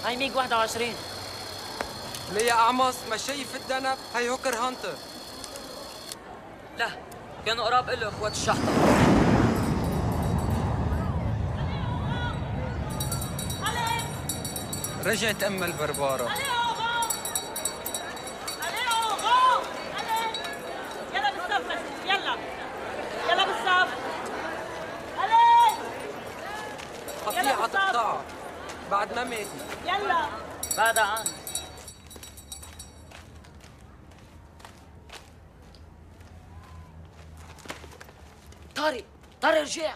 هاي ميج 21. ليه يا أعمص ما شايف الدنب؟ هاي هوكر هانتر. لا، كانوا قراب إله إخوات الشحطة. رجعت أم البربارة. يلا بالصف، يلا بالصف. قطيعة تقطعها بعد ما ماتت. يلا بعدها عن طارق رجع.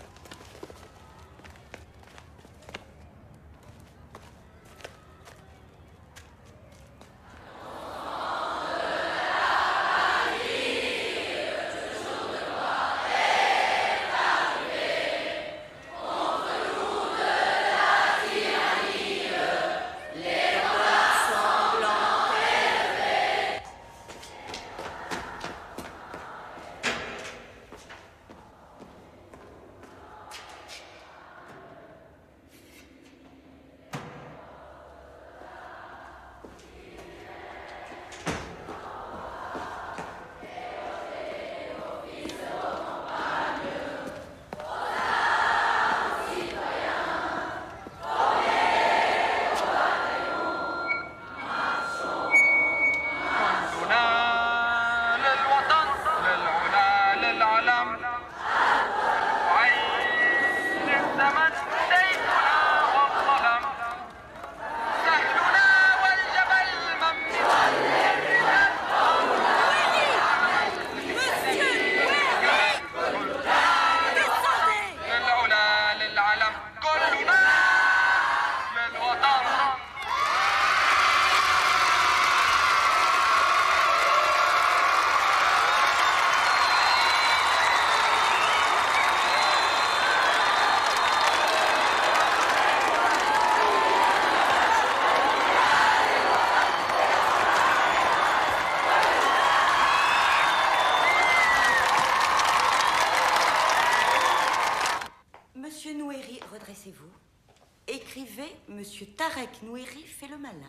Monsieur Nouéry, redressez-vous. Écrivez Monsieur Tarek Nouéry fait le malin.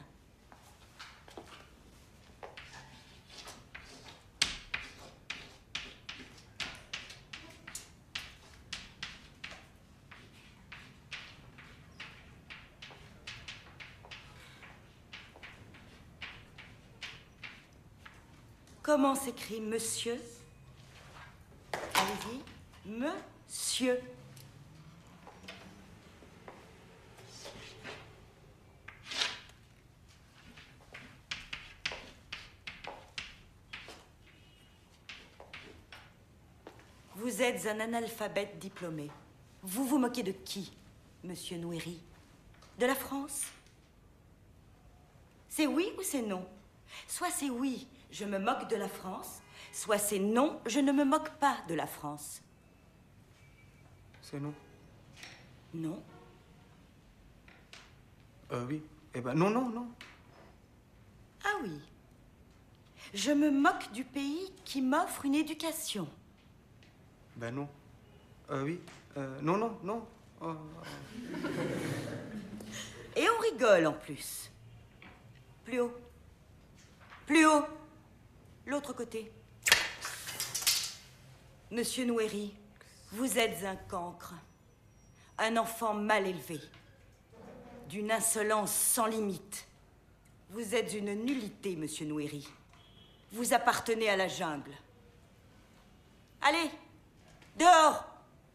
Comment s'écrit monsieur? Allez-y. Monsieur. Vous êtes un analphabète diplômé. Vous vous moquez de qui, monsieur Nouéry? De la France? C'est oui ou c'est non? Soit c'est oui, je me moque de la France, soit c'est non, je ne me moque pas de la France. C'est non. Non? Oui. Eh ben non, non, non. Ah oui. Je me moque du pays qui m'offre une éducation. Ben non. Oui. Non, non, non. Et on rigole en plus. Plus haut. Plus haut. L'autre côté. Monsieur Nouéry, vous êtes un cancre. Un enfant mal élevé. D'une insolence sans limite. Vous êtes une nullité, monsieur Nouéry. Vous appartenez à la jungle. Allez, dehors!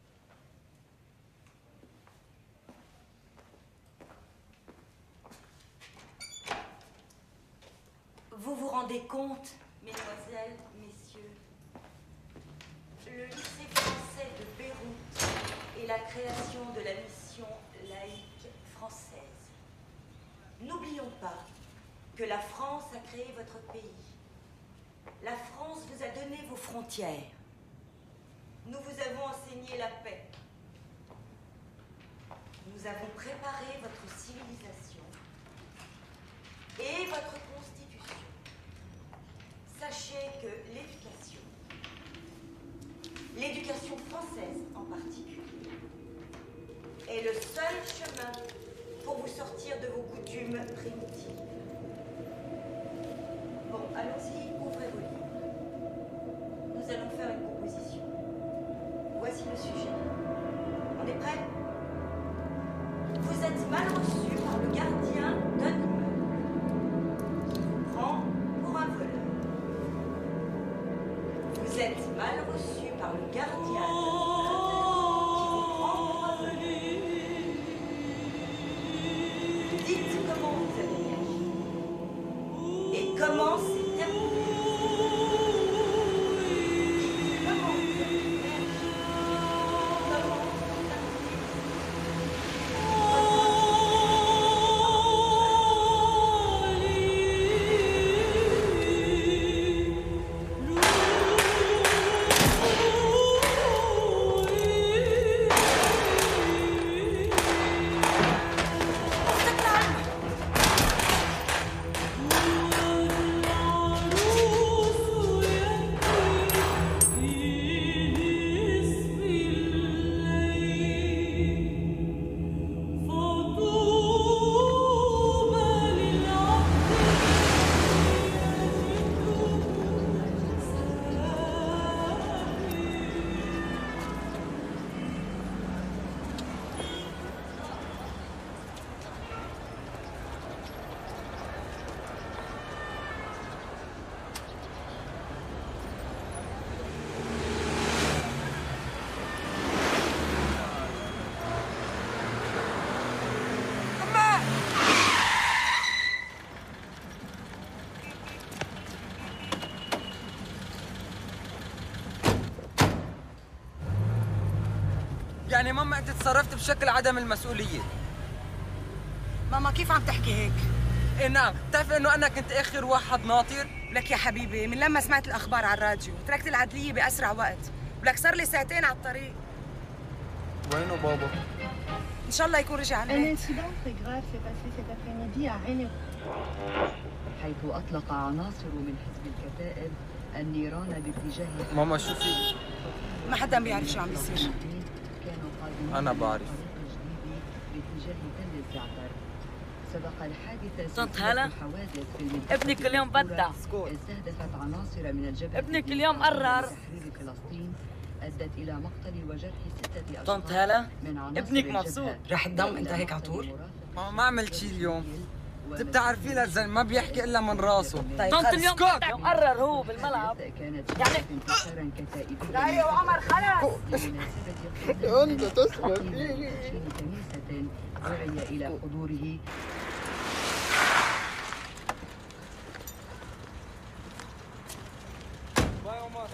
Vous vous rendez compte, mesdemoiselles, messieurs, le lycée français de Beyrouth et la création de la mission laïque française. N'oublions pas que la France a créé votre pays. La France vous a donné vos frontières. Nous vous avons enseigné la paix. Nous avons préparé votre civilisation et votre constitution. Sachez que l'éducation française en particulier, est le seul chemin pour vous sortir de vos coutumes primitives. Bon, allons-y, ouvrez vos livres. Nous allons faire une proposition. Voici le sujet. On est prêts? Vous êtes mal reçu par le gardien d'un immeuble qui vous prend pour un voleur. Vous êtes mal reçu par le gardien d'un immeuble qui vous prend pour un voleur. Dites comment vous avez réagi et comment c'est terminé. Dites comment vous avez réagi. Comment c'est terminé. يعني ماما انت تصرفت بشكل عدم المسؤوليه. ماما كيف عم تحكي هيك؟ ايه نعم، بتعرف انه انا كنت اخر واحد ناطر؟ لك يا حبيبي من لما سمعت الاخبار على الراديو تركت العدليه باسرع وقت، ولك صار لي ساعتين على الطريق. وينه بابا؟ ان شاء الله يكون رجع على Un البيت. incident très grave s'est passé cet après-midi à Rennes. حيث أطلق عناصر من حزب الكتائب النيران باتجاه ماما شوفي، ما حدا بيعرف شو عم بيصير. كانوا قادمين أنا بعرف. باتجاه تل الزعتر. سبق الحادث طنط هلا؟ حوادث في المنطقة ابنك اليوم بدع. استهدفت عناصر من الجبهة ابنك اليوم قرر. تحرير فلسطين أدت إلى مقتل وجرح 6 أشخاص طنط هلا؟ من عناصر ابنك الجبهة. مبسوط. رح تضم انت هيك على طول؟ ماما ما عملت شيء اليوم. انت بتعرفي للزلمه ما بيحكي الا من راسه. طيب طنط خلص. اليوم بدع وقرر هو بالملعب. كانت يعني انتصارا كتائبيا لا يا عمر خلص. أنت تسمع فيه كنيسة دعي إلى حضوره باي عمر.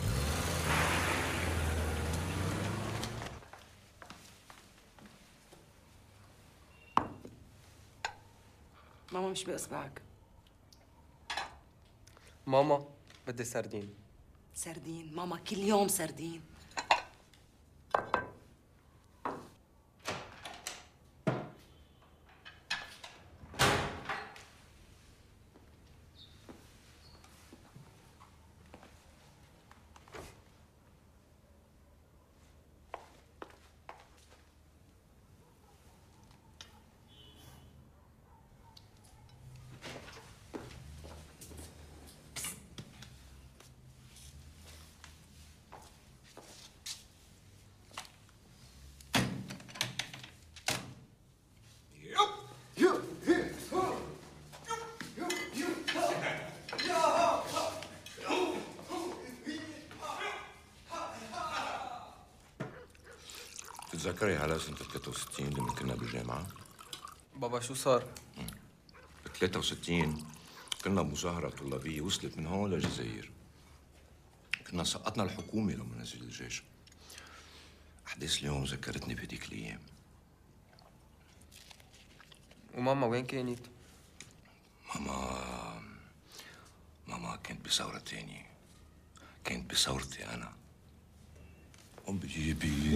ماما مش بإصبعك. ماما بدي سردين. سردين ماما كل يوم سردين. تتذكري على سنة 63 لما كنا بالجامعة؟ بابا شو صار؟ ب 63 كنا بمظاهرة طلابية وصلت من هون للجزائر. كنا سقطنا الحكومة لما نزل الجيش. أحداث اليوم ذكرتني بهديك الأيام. وماما وين كانت؟ ماما كانت بثورة تانية. كانت بثورتي أنا. قم بجيبي.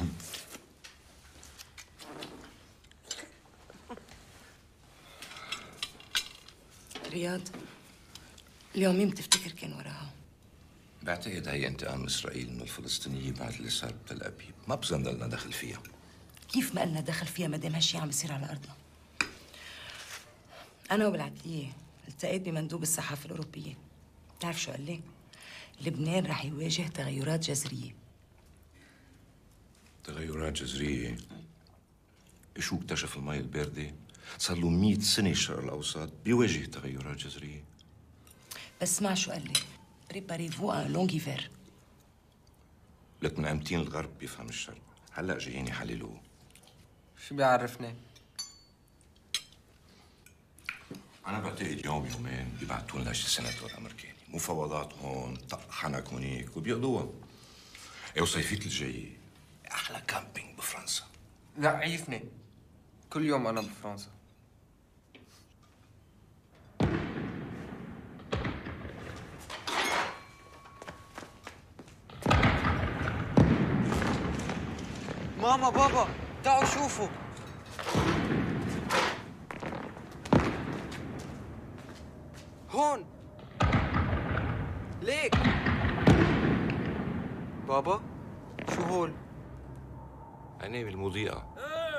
رياض اليوم مين بتفتكر كان وراها؟ بعتقد هي انتقام إسرائيل من الفلسطينيين بعد اللي صار بتل أبيب. ما بظن لنا دخل فيها. كيف ما قلنا دخل فيها ما دام هالشي عم يصير على أرضنا؟ أنا وبالعدلية التقيت بمندوب الصحافة الأوروبية. بتعرف شو قال لي؟ لبنان رح يواجه تغيرات جذرية. تغيرات جذرية؟ شو اكتشف المي الباردة؟ صار له 100 سنة الشرق الأوسط بيواجه تغيرات جذرية. بس اسمع شو قال لي، بريباريفو ان لونغ هيفير. لك مأمتين الغرب بيفهم الشرق، هلا جايين يحللوه. شو بيعرفني؟ أنا بعتقد يوم يومين بيبعتوا لنا شي سيناتور أمريكاني، مفاوضات هون، طق حنك هونيك وبيقضوها. وصيفية الجاية أحلى كامبينج بفرنسا. لا عيفني، كل يوم أنا بفرنسا. ماما بابا تعالوا شوفوا. هون ليك. بابا شو هول؟ عينيه بالمضيئة.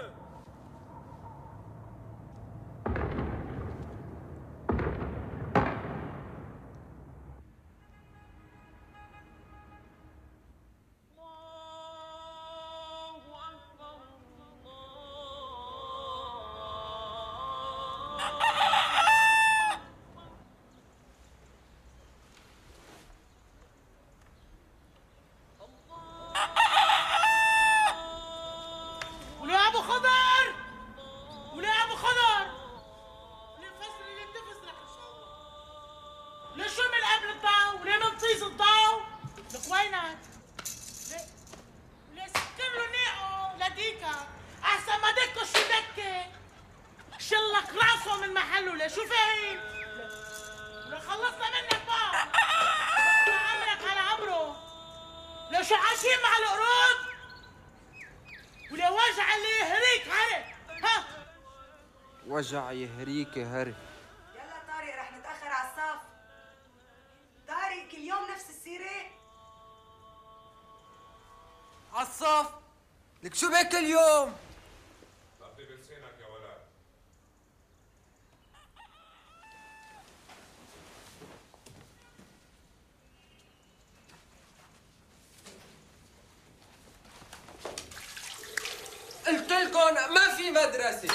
وجع يهريك هري. يلا طارق رح نتأخر على الصف. طارق كل يوم نفس السيرة؟ عالصف لك شو بك اليوم؟ طبي بلسانك يا ولد. قلت لكم ما في مدرسة.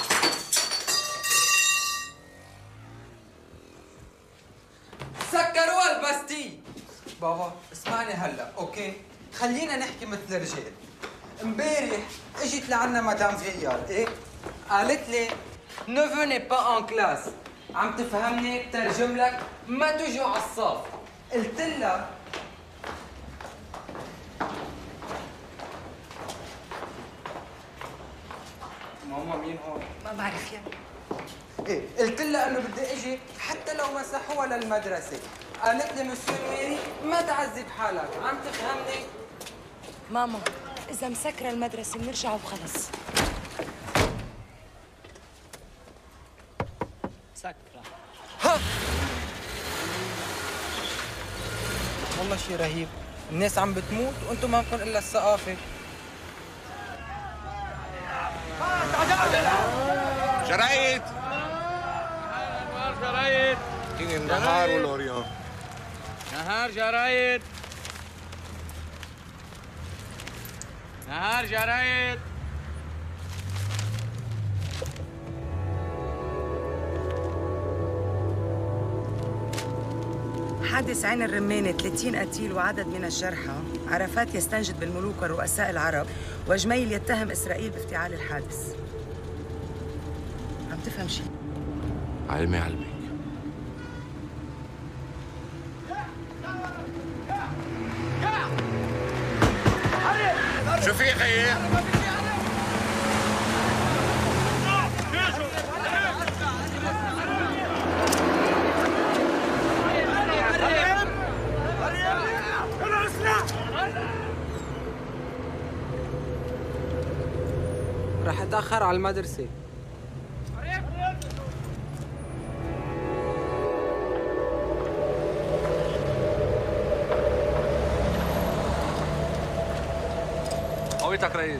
سكروها البستي. بابا اسمعني هلا اوكي؟ خلينا نحكي مثل رجال. امبارح اجت لعنا مدام فيال، ايه؟ قالت لي ne venez pas en classe. عم تفهمني؟ بترجم لك ما تجوا على الصف. قلت لها ماما مين هون؟ ما بعرف يعني. ايه قلت لها انه بدي اجي حتى لو مسحوها للمدرسه. قالت لي مسيو ميري ما تعذب حالك. عم تفهمني؟ ماما إذا مسكرة المدرسة بنرجع وخلص. سكرة. ها والله شيء رهيب. الناس عم بتموت وانتم ما لكم الا الثقافه. جرايد جرايد كينج النهار والأوريون. نهار جرايد نهار جرايد. حادث عين الرمانة 30 قتيل وعدد من الجرحى. عرفات يستنجد بالملوك ورؤساء العرب، وجميل يتهم إسرائيل بافتعال الحادث. عم تفهم شيء؟ علمي علمك. شو في خيي؟ رح اتاخر على المدرسه. هويتك رئيس.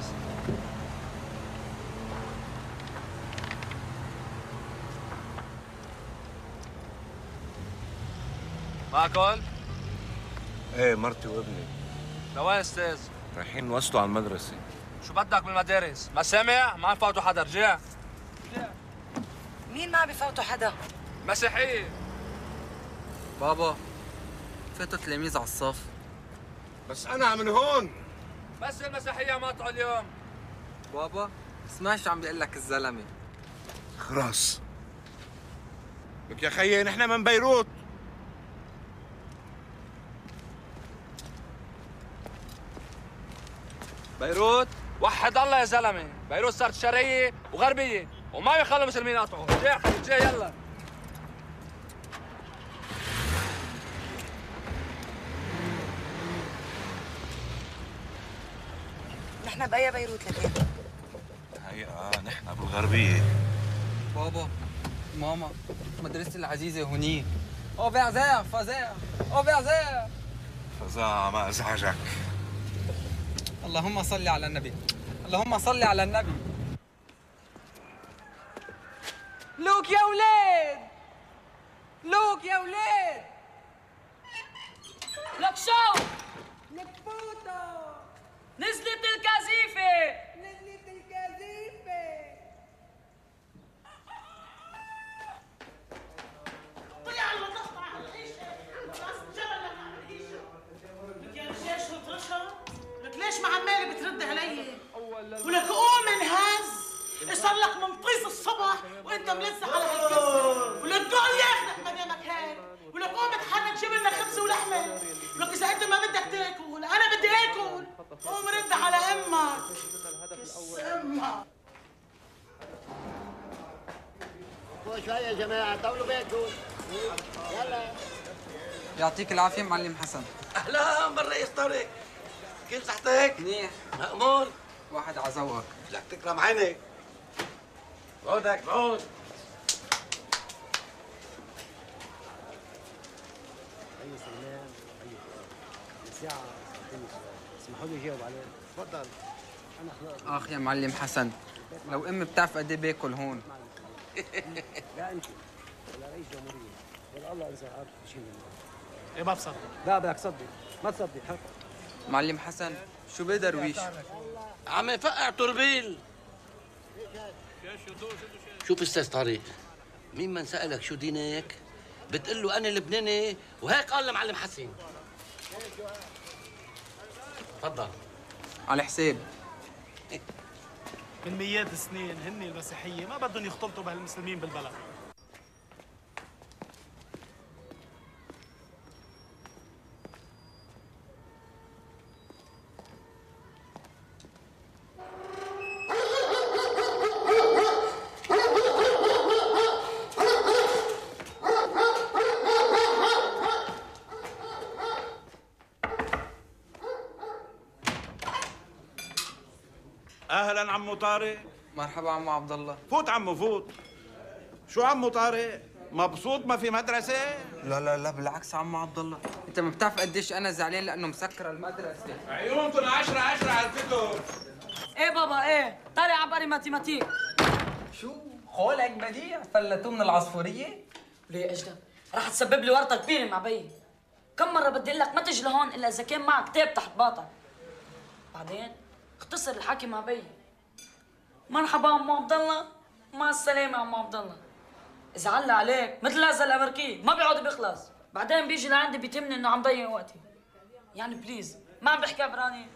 معكم؟ ايه مرتي وابني. لوين استاذ؟ رايحين نوصلوا على المدرسة. شو بدك بالمدارس؟ ما سامع؟ ما نفوتوا حدا، رجع. مين ما بفوتوا حدا؟ مسيحية. بابا فاتوا تلاميذ على الصف. بس أنا من هون. بس المسيحية ماتوا اليوم. بابا اسمع شو عم بيقول لك الزلمة. خلاص. لك يا خيي نحن من بيروت. بيروت؟ وحد الله يا زلمة، بيروت صارت شرقية وغربية وما بيخلوا المسلمين يقطعوا، جاي خليك جاي يلا. نحن بأي بيروت لكن؟ هي نحن بالغربية. بابا ماما مدرستي العزيزة هونيك. او بعزاء فزاع او بعزاء. فزاع ما ازعجك. اللهم صل على النبي، اللهم صل على النبي. لوك يا ولاد، لوك يا ولاد. لك شو؟ لك فوتو. نزلت الكازيفة. نزلت الكازيفة. طلع الله ضغط على العيشة، راس الجبل لك على العيشة. لك يا رجال شو طرشة؟ لك ليش ما عمالي بترد علي؟ ولك قوم انهز، صار لك منطيس الصبح وانت ملزق على هالكرسي، ولك قول ياخذك ما دامك هيك، ولك قوم اتحرك جيب لنا خبز ولحمة، ولك إذا أنت ما بدك تاكل أنا بدي آكل، قوم رد على أمك. كس أمك. شوي يا جماعة طولوا بالكم. يلا. يعطيك العافية معلم حسن. أهلا بالرئيس طارق. كيف صحتك؟ منيح. مأمور. واحد على ذوقك. لك تكرم عينك. بعودك بعود. أي سلمان أي ساعة اسمحوا لي أجاوب عليه. تفضل. أنا خلاص. اخ يا معلم حسن، لو امي بتعرف قد ايه باكل هون. لا أنت ولا رئيس جمهورية ولا الله إذا عارف شيء منه. إيه ما بصدق. لا بدك تصدق، ما تصدق حق. معلم حسن شو بيه درويش؟ عم يفقع توربيل. شوف استاذ طارق، مين ما سألك شو دينك بتقول له أنا لبناني وهيك قال لمعلم حسين. تفضل. على حساب. من مئات السنين هن المسيحية ما بدهم يختلطوا بهالمسلمين بالبلد. اهلا عمو طارق. مرحبا عمو عبد الله. فوت عمو فوت. شو عمو طارق؟ مبسوط ما في مدرسة؟ لا لا لا بالعكس عمو عبد الله، انت ما بتعرف قديش انا زعلان لانه مسكر المدرسة. عيونكم 10 على الكتب. ايه بابا ايه؟ طالع عبقري ماتيماتيك. شو؟ خولك بديع فلتوه من العصفورية؟ ليه اجدى؟ رح تسبب لي ورطة كبيرة مع بيي. كم مرة بدي لك ما تجي لهون الا اذا كان معك كتاب تحت باطك. بعدين اختصر الحكي مع بيي. مرحبا عمو عبد الله، مع السلامة عمو عبد الله. إذا علق عليك مثل هذا الأمريكي ما بيقعد بيخلص، بعدين بيجي لعندي بيتمني إنه عم ضيع وقتي. يعني بليز ما عم بحكي عبراني.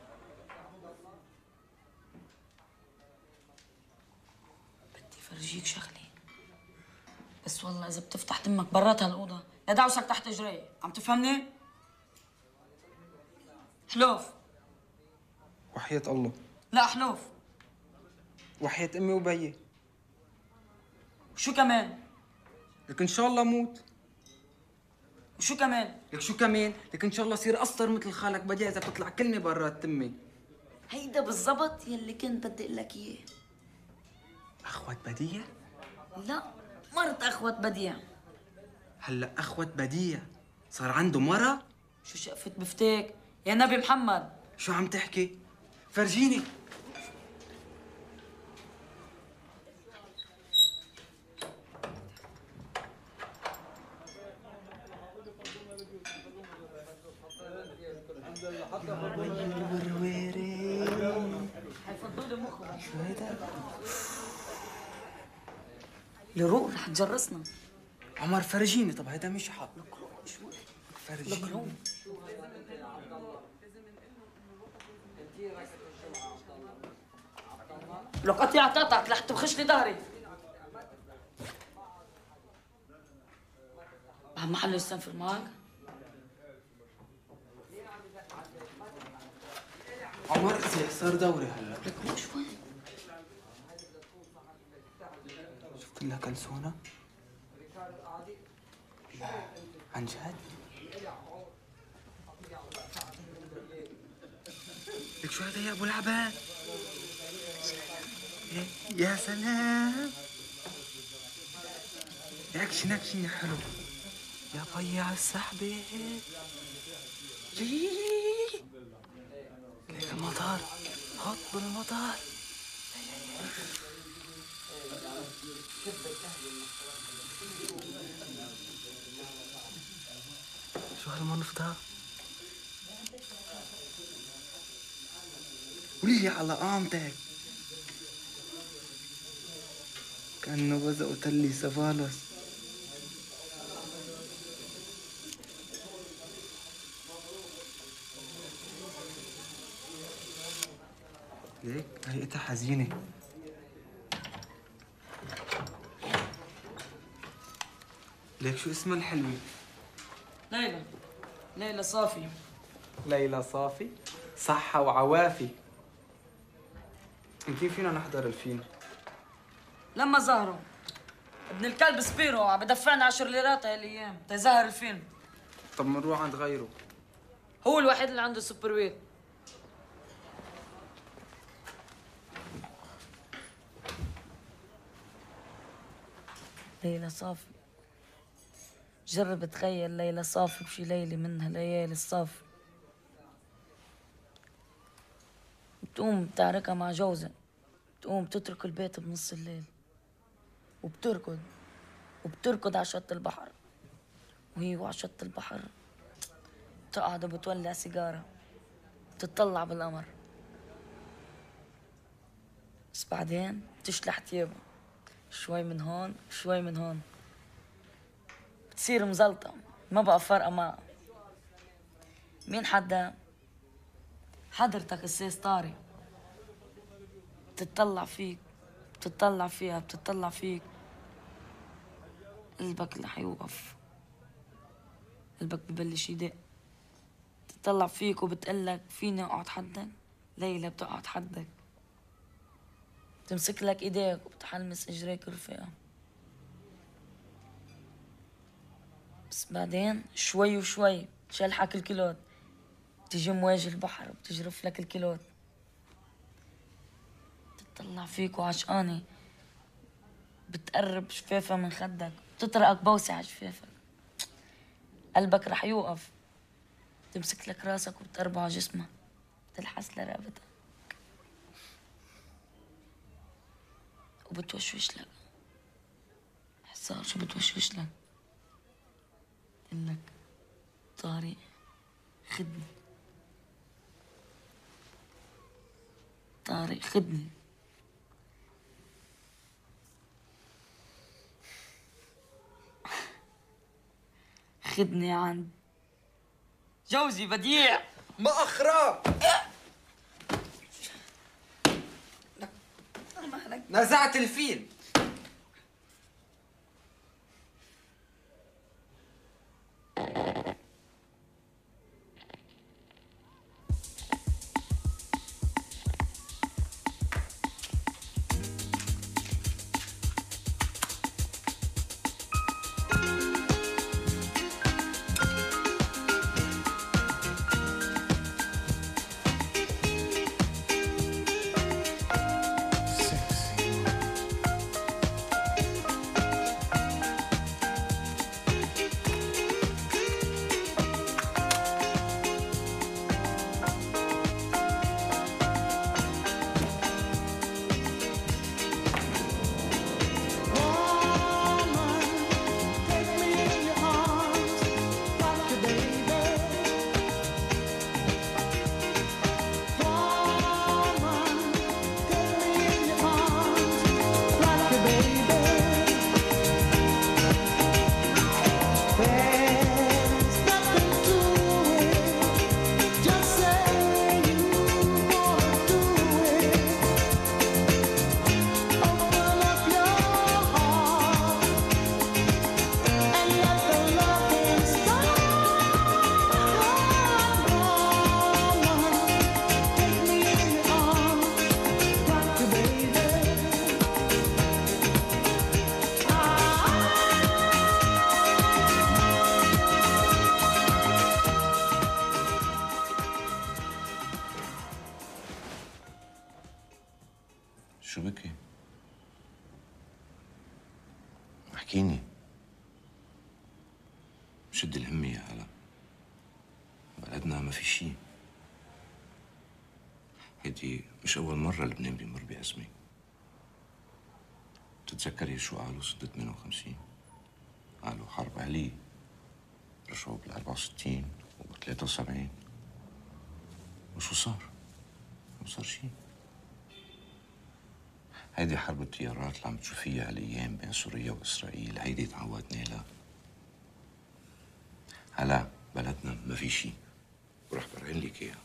بدي فرجيك شغلة، بس والله إذا بتفتح تمك برات هالأوضة لدعوسك تحت رجلي، عم تفهمني؟ حلوف. وحياة الله. لا حلوف. وحياة امي وبيي. وشو كمان؟ لك ان شاء الله موت. وشو كمان؟ لك شو كمان؟ لك ان شاء الله صير اسطر مثل خالك بديع اذا بتطلع كلمة برات تمي. هيدا بالضبط يلي كنت بدي اقول لك اياه. اخوة بديع؟ لا مرت اخوة بديع. هلا اخوة بديع صار عنده مرة؟ شو شقفت بفتيك يا نبي محمد؟ شو عم تحكي؟ فرجيني. الورويري حيفضوا لي مخه. شو هيدا؟ الروق رح تجرسنا. عمر فرجيني. طب هيدا مش حق. شو فرجيني. لو قطيعة قطعت رح تبخش لي ظهري. محل يستنفر معك؟ عمر زي صار دوري هلا. لك مو شوي. شفت لها كلسونة؟ لا عن جد؟ لك شو هذا يا ابو العباد؟ يا سلام اكشن اكشن يا حلو يا بيع السحبة. ليك المطار هط بالمطار. شو هالمنفضة؟ قولي لي على قامتك. كأنه بزقوا تلي سفالوس. ليك هيئتها حزينة. ليك شو اسمها الحلوة؟ ليلى. ليلى صافي. ليلى صافي؟ صحة وعوافي. كيف فينا نحضر الفيلم؟ لما ظهروا ابن الكلب سبيرو عم بدفعنا 10 ليرات هالايام تيظهر الفيلم. طب منروح عند غيره. هو الوحيد اللي عنده سوبر ويت. ليلى صافي. جرب تخيل ليلى صافي بشي ليلة منها ليالي الصافي. بتقوم بتعركها مع جوزها. بتقوم بتترك البيت بنص الليل وبتركض على شط البحر. وهي على شط البحر بتقعد وبتولع سيجارة بتطلع بالقمر. بس بعدين بتشلح تيابها شوي من هون شوي من هون. بتصير مزلطة ما بقى فارقة معها مين حدا. حضرتك السيس طارق بتطلع فيك بتطلع فيها بتطلع فيك. قلبك اللي حيوقف. قلبك ببلش يدق. بتطلع فيك وبتقلك فيني اقعد حدك. ليلى بتقعد حدك. بتمسك لك ايديك وبتحلمس اجريك رفيقة. بس بعدين شوي وشوي بتشلحك الكيلوت. بتيجي مواجه البحر وبتجرف لك الكيلوت. بتطلع فيك وعشقانة. بتقرب شفافة من خدك. بتطرقك بوسة على شفافك. قلبك رح يوقف. بتمسك لك راسك وبتقربه على جسمك. بتلحس لرقبتك وبتوشوش لك. حصار شو بتوشوش لك؟ بتقلك طارق خدني. طارق خدني. خدني عند جوزي بديع. مأخرة نزعت الفيل. شو بكي؟ احكيني. شد الهمة يا هلا. بلدنا ما في شي. هيدي مش أول مرة لبنان بيمر بأزمة. بتتذكري شو قالوا سنة 58؟ قالوا حرب أهلية. رجعوا بال 64 وب 73. وشو صار؟ ما صار شي. هيدي حرب التيارات اللي عم تشوفيها هالأيام بين سوريا وإسرائيل، هيدي تعودنا لها. هلا بلدنا ما في شي، ورح برهن لك اياها.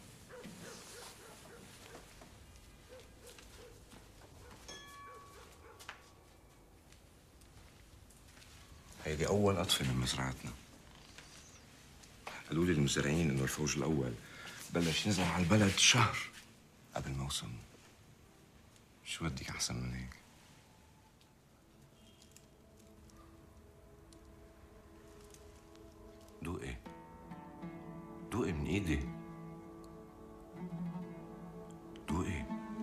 هيدي أول قطفة من مزرعتنا. قالوا لي المزارعين إنه الفوج الأول بلش ينزل على البلد شهر قبل موسم. شو بدك أحسن من هيك؟ دوقي دوقي من ايدي. دوقي.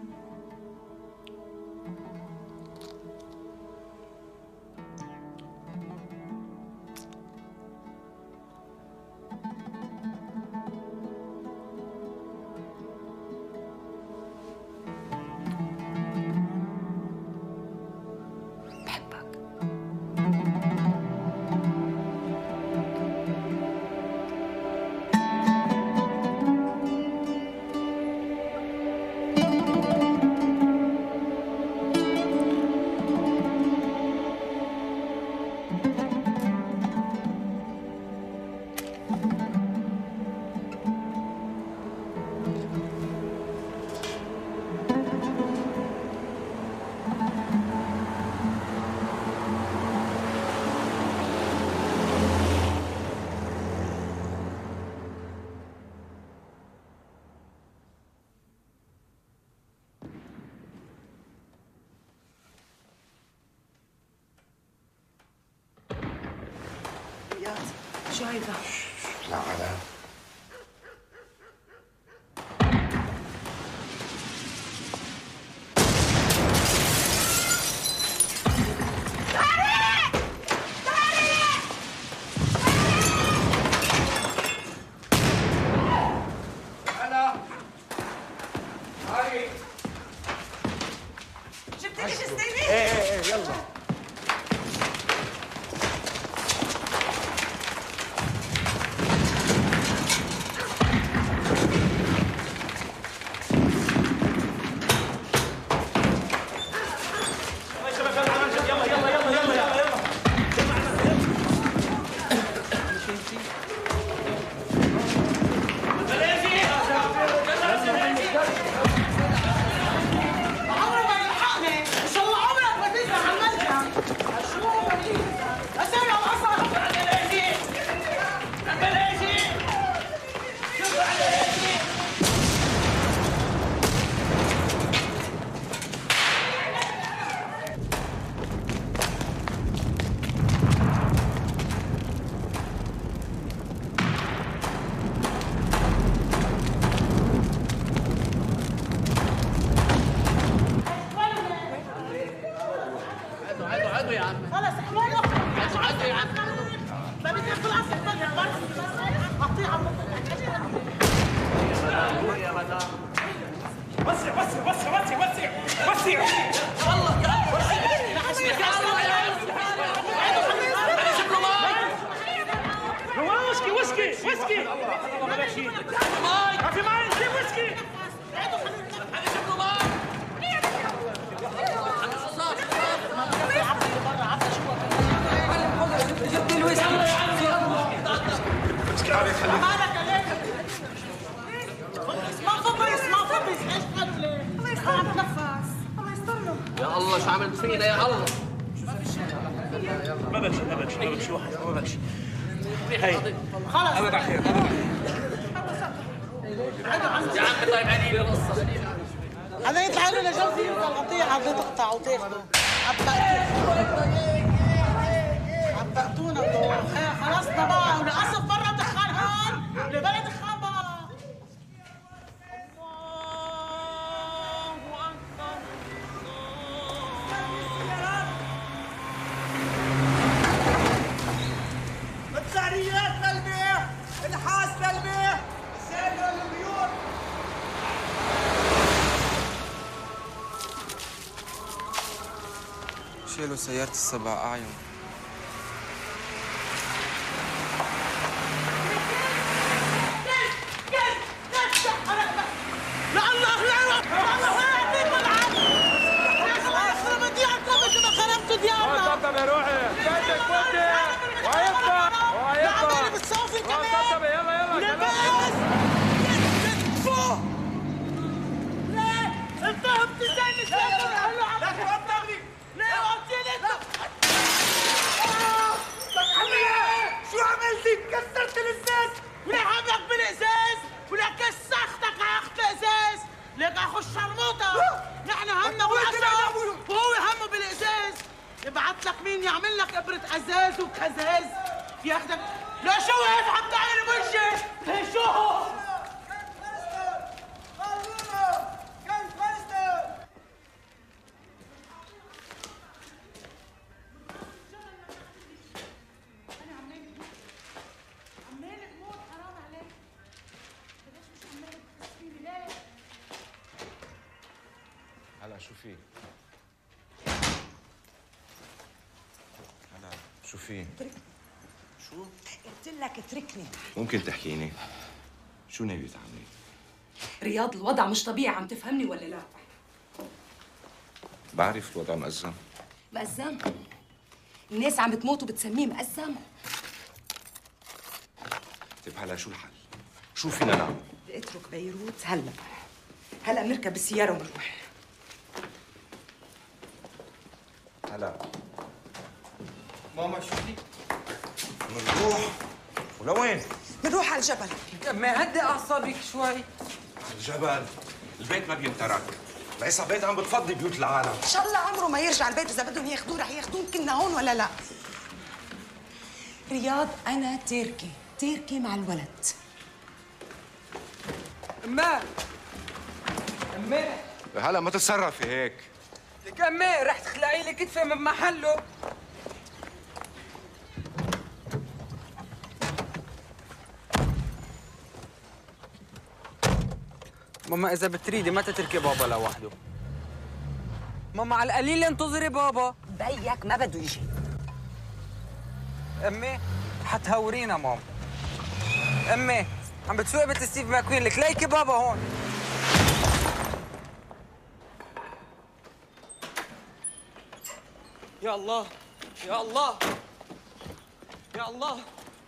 شو هيدا؟ لا على يا الله شو عملت فينا يا الله. ما بمشي واحد ما بمشي. هي خلص أبد على خير يا عمي طيب عيني القصة. هذا يطلع له لجوزي القطيعة بدها تقطع وتاخده. عبقتونا خلصنا بقى وللأسف برا دخان هون لبلد دخان بقى. الله أكبر شالوا سيارة السبع أعين. طب يا روحي كاتك كنت وهيطلع عمالي بتصوفي كمان. طب يلا فوق ليه؟ انت بتزني ليه قلتلي انت؟ شو عملتي؟ كسرت الازاز وليه همك بالازاز؟ وليه كسختك على اخت الازاز؟ ليك اخو الشرموطه نحن همنا بالعصا وهو همه بالازاز. يبعت لك مين يعمل لك ابره ازاز وكزاز ياخدك. لا شو هيك عم تعمل وجهي؟ ليه شو؟ هلا شو في؟ هلا شو في؟ شو؟ قلت لك اتركني. ممكن تحكيني؟ شو ناوي تعملي؟ رياض الوضع مش طبيعي، عم تفهمني ولا لا؟ بعرف الوضع مأزم. مأزم؟ الناس عم تموت وبتسميه مأزم. طيب هلا شو الحل؟ شو فينا نعمل؟ بدي اترك بيروت هلا بنركب السيارة ونروح. هلا ماما شو في؟ بنروح ولوين؟ بنروح على الجبل. ما هدي اعصابك شوي. على الجبل، البيت ما بينترك، العصابات عم بتفضي بيوت العالم. ان شاء الله عمره ما يرجع البيت، اذا بدهم ياخذوه رح ياخذوه كنا هون ولا لا؟ رياض انا تركي مع الولد. امي هلا ما تتصرفي هيك. لك امي رح تخلعي لي كتفي من محله. ماما اذا بتريدي ما تتركي بابا لوحده. ماما على القليل انتظري بابا. بيك ما بده يجي. امي حتهورينا ماما. امي عم بتسوقي بنت ستيف ماكوين، لك ليكي بابا هون. يا الله يا الله يا الله.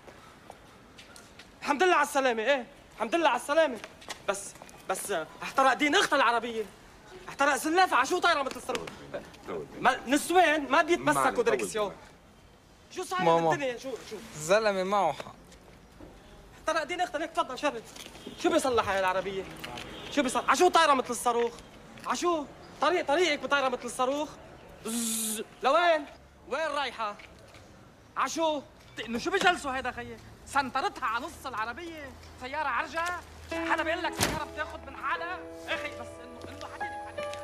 الحمد لله على السلامة. ايه الحمد لله على السلامة. بس احترق دين اختها العربية، احترق سلافة على شو طايرة مثل الصاروخ. نسوان ما بيتمسكوا دركسيون. شو صاير بالدنيا؟ شو الزلمة معه حق. احترق دين اختها. ليك تفضل شرد. شو بيصلح هاي العربية؟ شو بيصلح؟ على شو طايرة مثل الصاروخ؟ على شو؟ طريقك بطايرة مثل الصاروخ؟ لوين؟ وين رايحة؟ عشو؟ انه شو بجلسوا هيدا خيي؟ سنطرتها على نص العربية، سيارة عرجة؟ حدا بيقول لك سيارة بتاخذ من حالها؟ اخي بس انه حكيني بحكي.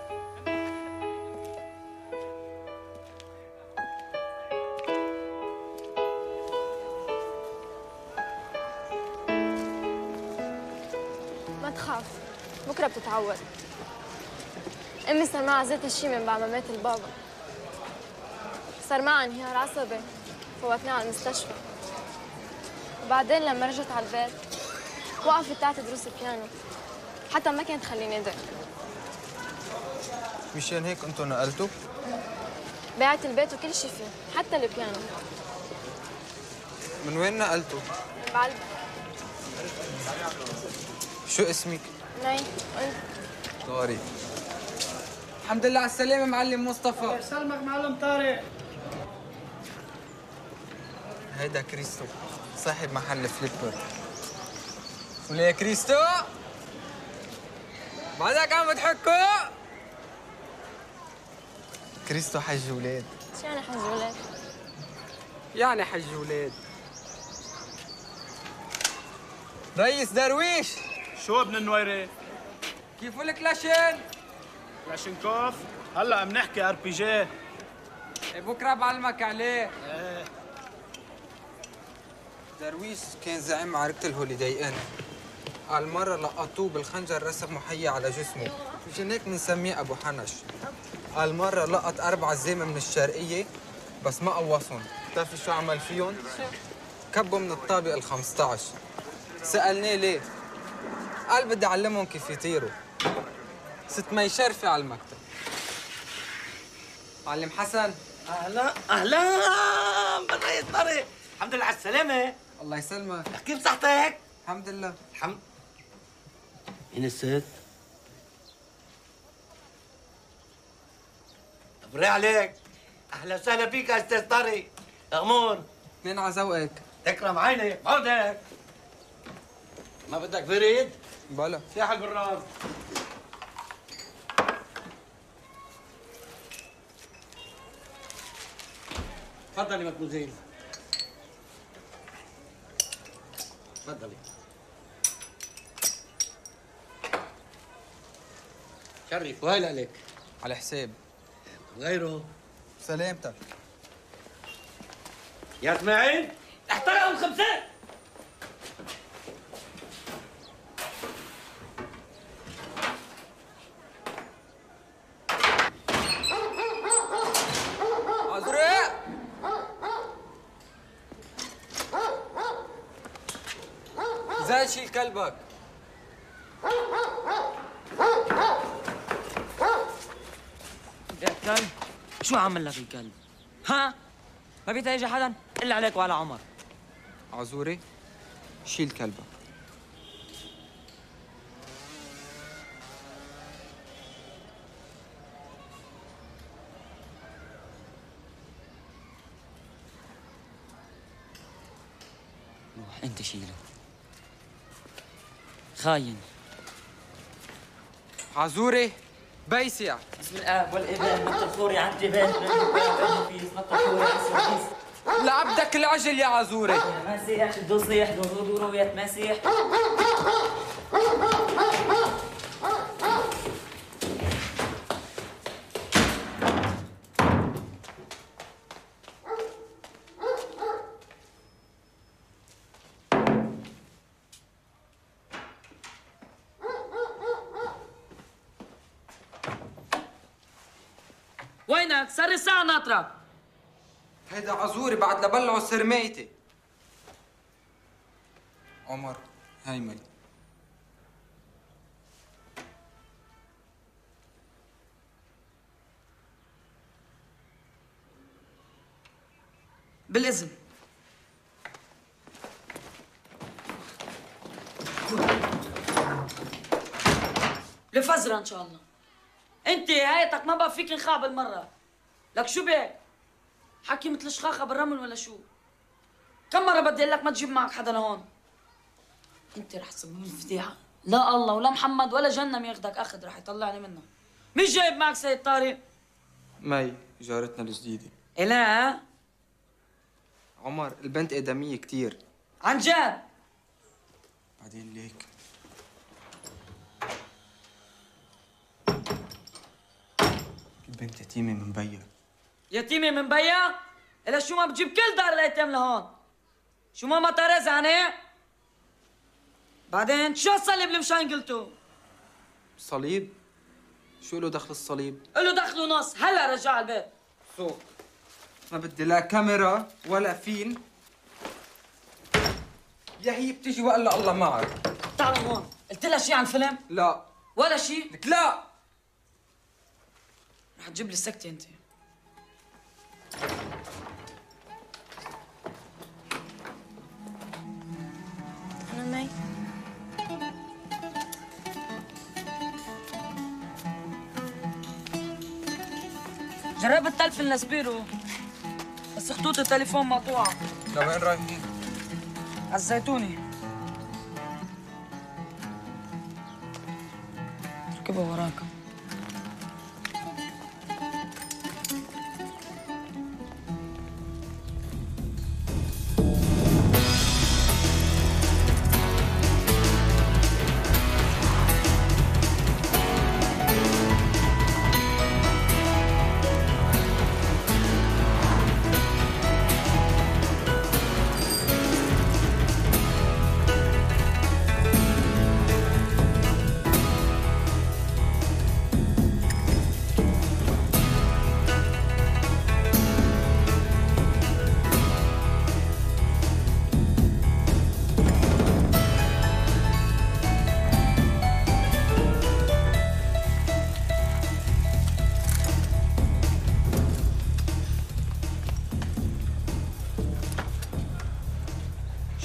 ما تخاف، بكره بتتعود. امي صار معها ذات الشي من بعد ما مات البابا. صار معها انهيار عصبي، فوتناها على المستشفى. وبعدين لما رجعت على البيت وقفت تعطي دروس بيانو، حتى ما كانت تخليني ادق. مشان هيك انتم نقلتوا؟ بعت البيت وكل شي فيه، حتى البيانو. من وين نقلتوا؟ من بعلبك. شو اسمك؟ ناي، وانت؟ طارق. الحمد لله على السلامة معلم مصطفى. الله يسلمك معلم طارق. هيدا كريستو صاحب محل فليبر. ولا يا كريستو؟ بعدك عم بتحكوا؟ كريستو حج ولاد. شو يعني حج ولاد؟ يعني حج ولاد. ريس درويش. شو ابن النويري؟ كيف لك لاشين؟ لاشنكوف؟ هلا بنحكي ار بي جي. بكره بعلمك عليه. ايه. درويش كان زعيم معركة الهوليداي ان. على المرة لقطوه بالخنجر رسم محيي على جسمه، مشان هيك بنسميه ابو حنش. هالمرة لقط 4 زلمة من الشرقية بس ما قوصهم. بتعرفي شو عمل فيهم؟ كبوا من الطابق ال15. سألناه ليه؟ قال بدي أعلمهم كيف يطيروا. ست مي شرفي على المكتب. معلم حسن. اهلا اهلا بالرئيس طارق، الحمد لله على السلامة. الله يسلمك. كيف صحتك؟ الحمد لله. مين الست؟ بري عليك. اهلا وسهلا فيك يا استاذ طارق. امور مين على ذوقك؟ تكرم عيني عودك. ما بدك بريد؟ بلا. سيح البراز. تفضلي مدموزيل. تفضلي. شرف وهلا عليك. على حساب. غيره. سلامتك. يا اسماعيل احترقهم 5. عزراء زاد شيل كلبك. يا كلب شو عمل لك الكلب؟ ها؟ ما بيتهيج حدا الا عليك وعلى عمر. عزوري شيل كلبك. روح انت شيله. خاين. عزوري بيسع. بسم الاب والابن نط الخوري عندي بيت نط الخوري عندي. لعبدك العجل يا عزوري. يا مسيح شدوا صيح دوروا يا مسيح. وينك؟ صار لي ساعة ناطرك. هيدا عزوري بعد لبلعوا سرميتي. عمر هاي مي. بالإذن. لفزرة إن شاء الله. أنت هايتك ما بقى فيك نخاع بالمرة. لك شو بك؟ حكي مثل شخاخة بالرمل ولا شو؟ كم مرة بدي أقول لك ما تجيب معك حدا لهون؟ أنت رح تسبب لي فضيحة. لا الله ولا محمد ولا جنم ياخدك أخذ رح يطلعني منها. مين جايب معك سيد طارق؟ مي جارتنا الجديدة. لا عمر البنت آدمية كتير. عن جد؟ بعدين ليك. البنت يتيمة من بيها. يتيمة من بيها؟ إلا شو ما بتجيب كل دار الأيتام لهون؟ شو ماما تريزا يعني؟ بعدين شو الصليب اللي مشان قلته؟ صليب؟ شو له دخل الصليب؟ له دخل ونص، هلا رجع البيت. سوق. ما بدي لا كاميرا ولا فيلم. يا هي بتيجي وقال الله معك. تعال هون، قلت لها شيء عن الفيلم؟ لا. ولا شيء؟ لك لا. رح تجيب لي السكتة أنت. أنا مي. جربت تلفن لسبيرو بس خطوط التليفون مقطوعة. لوين رايحين؟ على الزيتوني. ركبها وراك.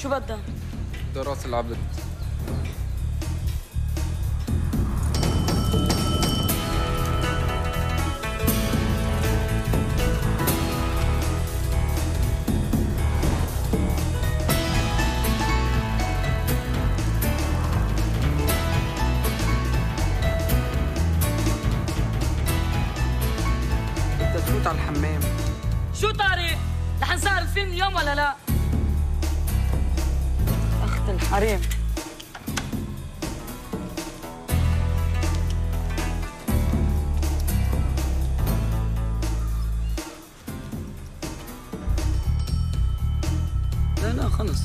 شو بدها؟ بدها راس العبد. بدها تفوت على الحمام. شو طارق؟ رح نسهر الفيلم اليوم ولا لا؟ أخت الحريم. لا خلص.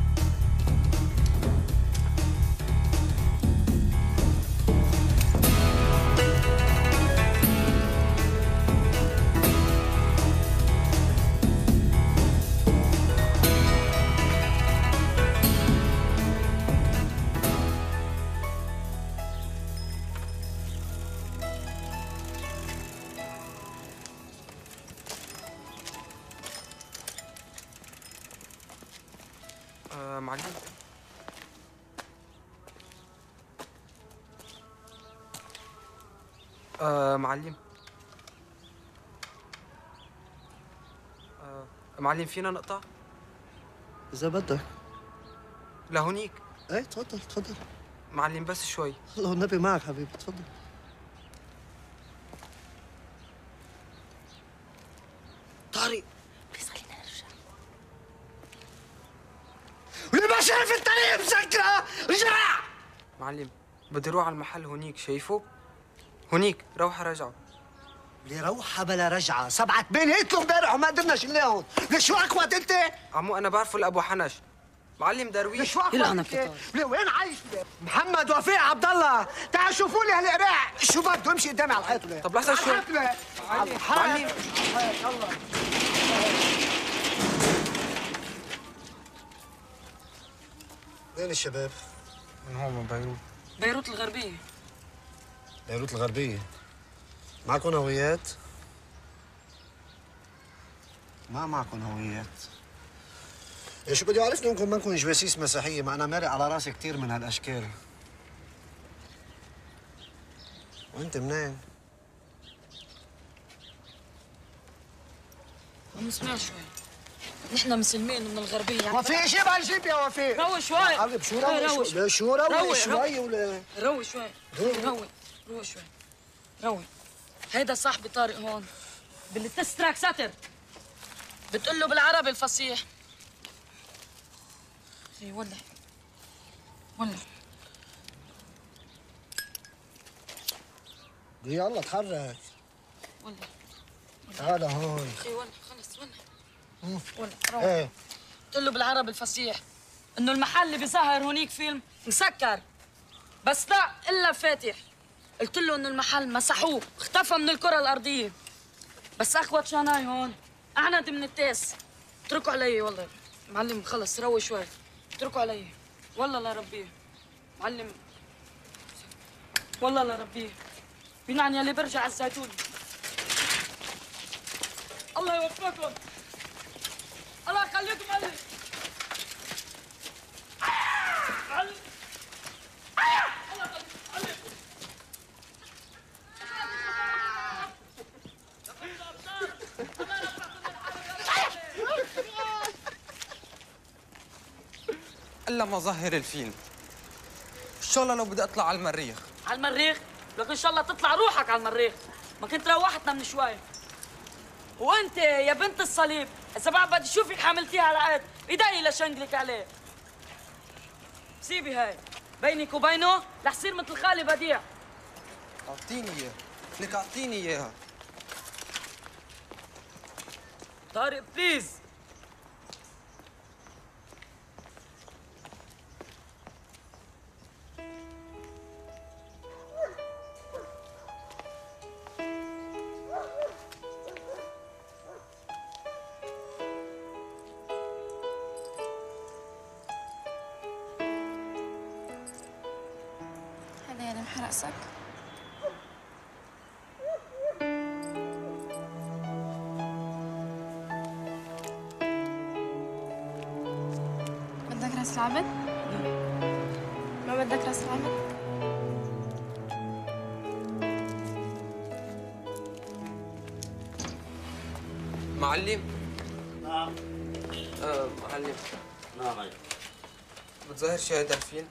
معلم. معلم. معلم فينا نقطع؟ إذا بدك. لهونيك. إيه تفضل تفضل. معلم بس شوي. الله والنبي معك حبيبي تفضل. طارق بس خلينا نرجع. ولما شايف الطريق مسكرة رجع. معلم بدي اروح على المحل هونيك شايفه؟ هونيك روحة رجعة. ليه روحة بلا رجعة؟ 7 8 قلت له امبارح وما قدرنا شلناهم، ليش شو اكوت انت؟ عمو انا بعرفه لابو حنش. معلم درويش. ليش شو اكوت انت؟ ليه وين عايش؟ محمد وفيق عبد الله، تعال شوفوا لي هالقراع، شو بده امشي قدامي على الحيط ولا؟ طب لحظة شوي. على الحيط يلا. وين الشباب؟ من هون من بيروت. بيروت الغربية. بيروت الغربية. معكم هويات؟ ما معكم هويات. إيه شو بدي يعرفني انكم منكم جواسيس مسيحية، ما انا مارق على راسي كثير من هالاشكال. وانت منين؟ عم نسمع شوي. نحن مسلمين من الغربية. وفيق شي بهالجيب يا وفيق؟ روي شوي. حبيب شو روي؟ شو روي شوي ولا؟ روي شوي. روي شوي. روي. هيدا صاحبي طارق هون باللي تسترك ساتر. بتقول له بالعربي الفصيح. اي ولع. يلا تحرك. ولع. تعال هون. اي ولع خلص ولع. روي. ايه بتقول له بالعربي الفصيح انه المحل اللي بيظهر هونيك فيلم مسكر، بس لا الا فاتح. قلت له انه المحل مسحوه، اختفى من الكرة الارضية. بس اخوة شاناي هون اعند من التاس. اتركوا علي والله. معلم خلص روي شوي. اتركوا علي. والله لا ربيه. معلم والله لا ربيه. بنعني اللي برجع على الزيتون. الله يوفقكم. الله يخليكم علي. الا مظهر الفيلم. ان شاء الله لو بدي اطلع على المريخ. على المريخ؟ لك ان شاء الله تطلع روحك على المريخ. ما كنت روحتنا من شوي. وانت يا بنت الصليب، اذا بعد بدي اشوفك حملتيها على قد ايدي لشنقلك عليه. سيبي هاي بينك وبينه رح يصير مثل خالي بديع. اعطيني اياها، لك اعطيني اياها. طارق بليز. هذا يعني محرقسك؟ بدك راس العبد؟ ما بدك راس العبد؟ معلم. نعم. معلم. نعم أيوة. بتظهر شهادة الفيلم؟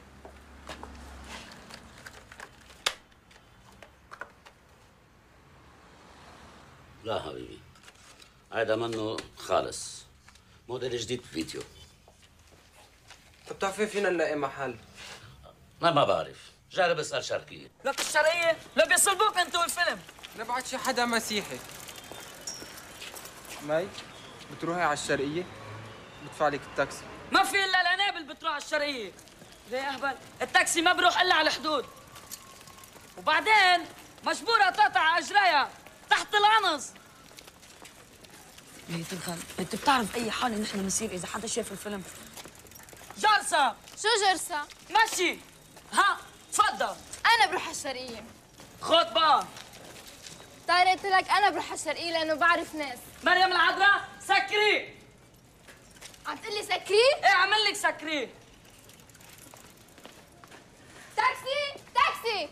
لا حبيبي، هذا منه خالص، موديل جديد فيديو. طب بتعرفي فينا نلاقي محل؟ ما بعرف، جرب اسأل شرقية. لك الشرقية؟ لا بيصلبوك انتوا الفيلم. نبعت شي حدا مسيحي. مي بتروحي على الشرقية بدفع لك التاكسي. ما في الا الانابل بتروح على الشرقية. ليه يا اهبل؟ التاكسي ما بروح الا على الحدود. وبعدين مجبورة تقطع اجريها تحت القنص. يا تلخن، انت بتعرف اي حالة نحن بنصير اذا حدا شاف الفيلم؟ جرسة. شو جرسة؟ مشي. ها تفضل. أنا بروح على الشرقية. خد بقى. طارق قلت لك أنا بروح على الشرقية لأنه بعرف ناس. مريم العذراء سكري. عم تقلي سكري؟ ايه عمل لك سكري. تاكسي تاكسي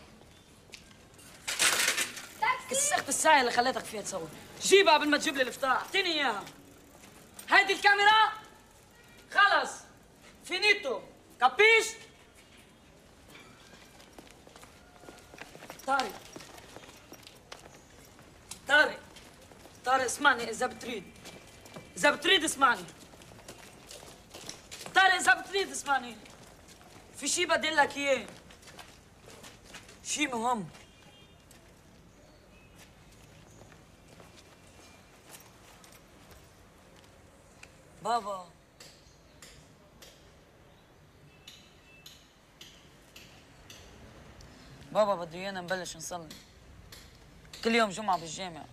تاكسي. كسرت الساعة اللي خليتك فيها تصور. جيبها قبل ما تجيب لي الافتاح، اعطيني اياها. هيدي الكاميرا خلص فينيتو، كابيش؟ طارق طارق طارق اسمعني إذا بتريد اسمعني. طارق إذا بتريد اسمعني. في شي بدي لك إياه، شي مهم. بابا بابا بده ايانا نبلش نصلي كل يوم جمعة بالجامع.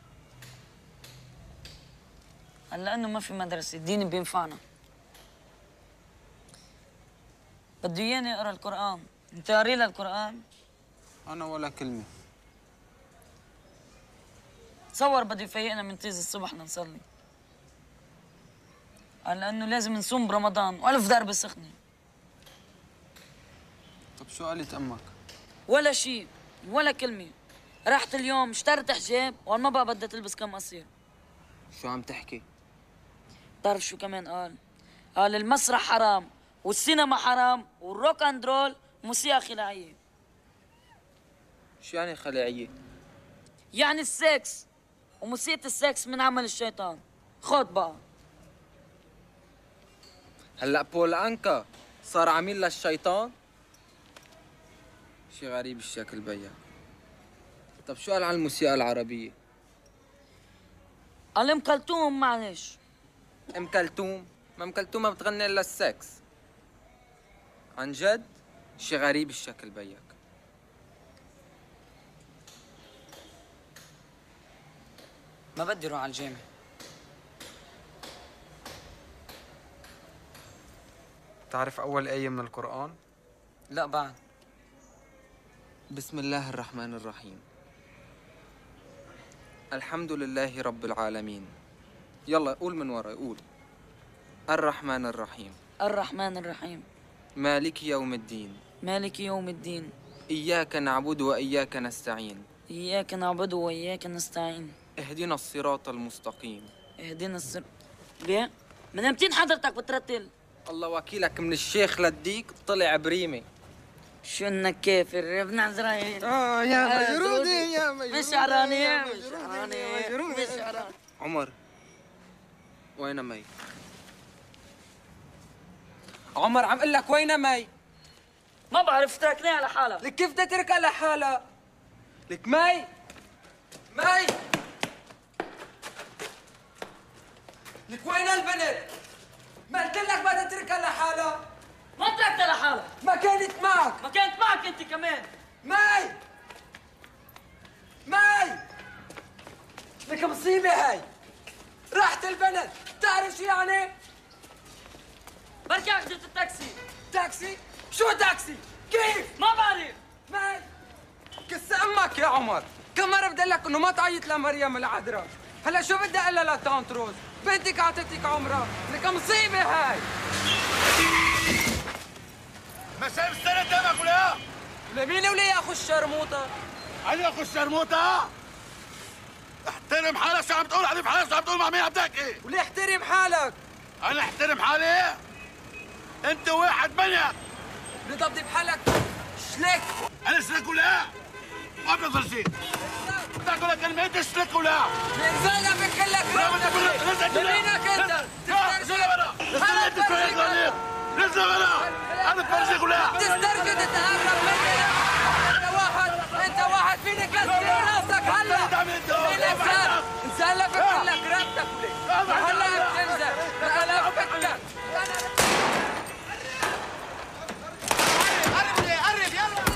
هلا انه ما في مدرسة، الدين بينفعنا. بده اياني اقرا القرآن. انت قاري لها القرآن؟ أنا ولا كلمة. تصور بده يفيقنا من تيز الصبح لنصلي. قال لأنه لازم نصوم برمضان وألف ضربة سخنة. طب شو قالت أمك؟ ولا شيء ولا كلمة. رحت اليوم اشتريت حجاب وقال ما بقى بدها تلبس كم قصير. شو عم تحكي؟ بتعرف شو كمان قال؟ قال المسرح حرام والسينما حرام والروك اند رول موسيقى خلاعية. شو يعني خلاعية؟ يعني السكس، وموسيقى السكس من عمل الشيطان. خد بقى. هلا بول أنكا صار عميل للشيطان؟ شي غريب الشكل بيا. طب شو قال عن الموسيقى العربية؟ قال ام كلثوم. معلش ام كلثوم؟ ما ام كلثوم ما بتغني الا السكس. عن جد؟ شي غريب الشكل بيك. ما بدي اروح على الجامع. تعرف أول آية من القرآن؟ لا بعد. بسم الله الرحمن الرحيم. الحمد لله رب العالمين. يلا قول من ورا، قول. الرحمن الرحيم. الرحمن الرحيم. مالك يوم الدين. مالك يوم الدين. إياك نعبد وإياك نستعين. إياك نعبد وإياك نستعين. اهدنا الصراط المستقيم. اهدنا الصراط. ليه؟ من امتين حضرتك بترتل؟ الله وكيلك من الشيخ للديك طلع بريمة. شو انك كافر يا ابن عزرايل. يا مجرودي يا مجرودي. مشعراني يا مشعراني مشعراني. عمر وين مي؟ عمر عم اقول لك وين مي؟ ما بعرف تركناها على حالها. لك كيف بدها تتركها لحالها؟ لك مي مي لك وين البنت؟ ما قلت لك بدها تتركها لحالها؟ ما تركتها لحالها. ما كانت معك. ما كانت معك انت كمان. مي مي لك مصيبة هاي. راحت البنت. بتعرف شو يعني؟ بركي اخذت التاكسي. تاكسي؟ شو تاكسي؟ كيف؟ ما بعرف. مي كس امك يا عمر. كم مرة بدي لك انه ما تعيط لمريم العذراء. هلا شو بدي اقول لها لطانت روز؟ بنتك اعطتك عمرها. لك مصيبة هاي. ما شايف السنة قدامك ولا؟ مين وليه يا اخو الشرموطة؟ علي اخو الشرموطة؟ احترم حالك، شو عم تقول علي في حالك؟ شو عم تقول مع مين عم تحكي؟ وليه احترم حالك؟ أنا احترم حالي؟ أنت واحد منك بتضبط بحالك شلك. أنا شلك ولا؟ ما بيصير شيء. بتقول لك كلمة أنت شلك ولا؟ نزلنا بكلك مينك أنت؟ نزل برا! نزل أنت شوية صغير! نزل برا! أنا بفرجيك ولا؟ تسترجل تتهرب مني. أنت واحد فيني كسر راسك هلا. فينك زال. نزل بكلك رقبتك ولي. هلا بتنزل. أنا بكلك. قرب يلا.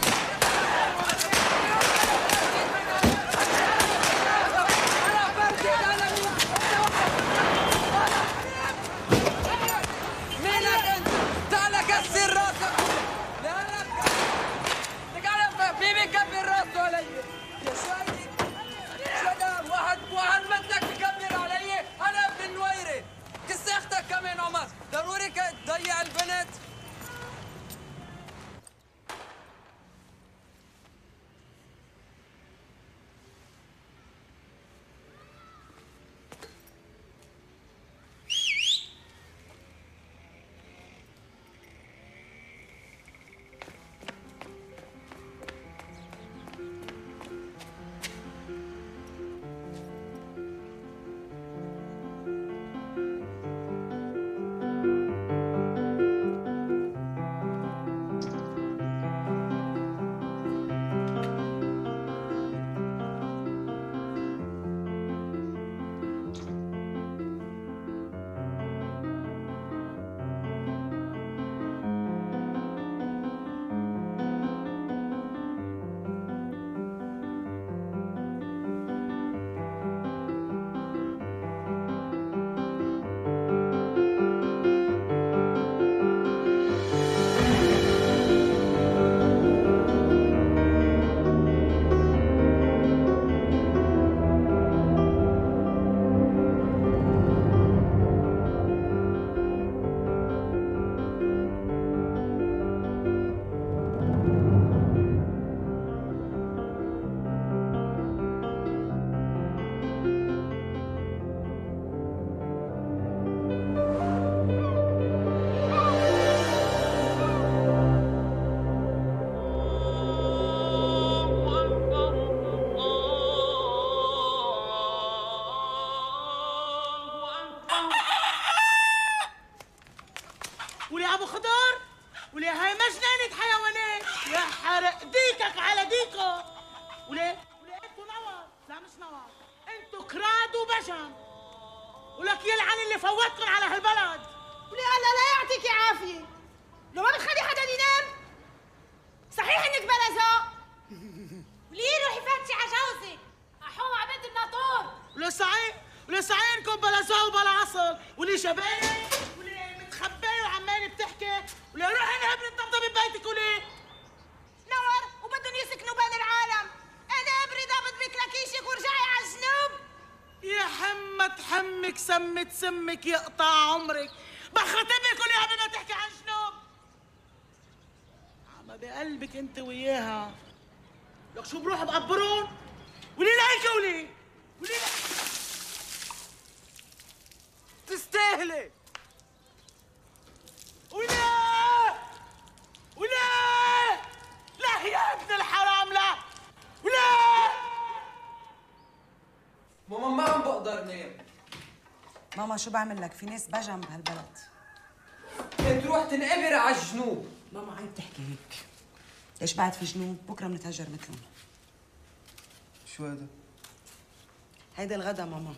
كسر راسك. لا تعال بيبي كبر راسه علي يا سيدي. شدام واحد بدك تكبر علي. انا ابن النويري. كس اختك كمان عمر. ضروري تضيع البنت. سمك يقطع عمرك. بخرتبك ولي قبل ما تحكي عن جنوب. عم بقلبك انت وياها. لك شو بروح بقبرون؟ ولي لهيك ولي تستاهلي. ولا لا يا ابن الحرام لا ولا. ماما ما عم بقدر نام. ماما شو بعمل لك؟ في ناس بجم بهالبلد. تروح تنقبر على الجنوب. ماما عم تحكي هيك. ليش بعد في جنوب؟ بكره بنتهجر مثلهم. شو هذا؟ هيدا الغدا ماما.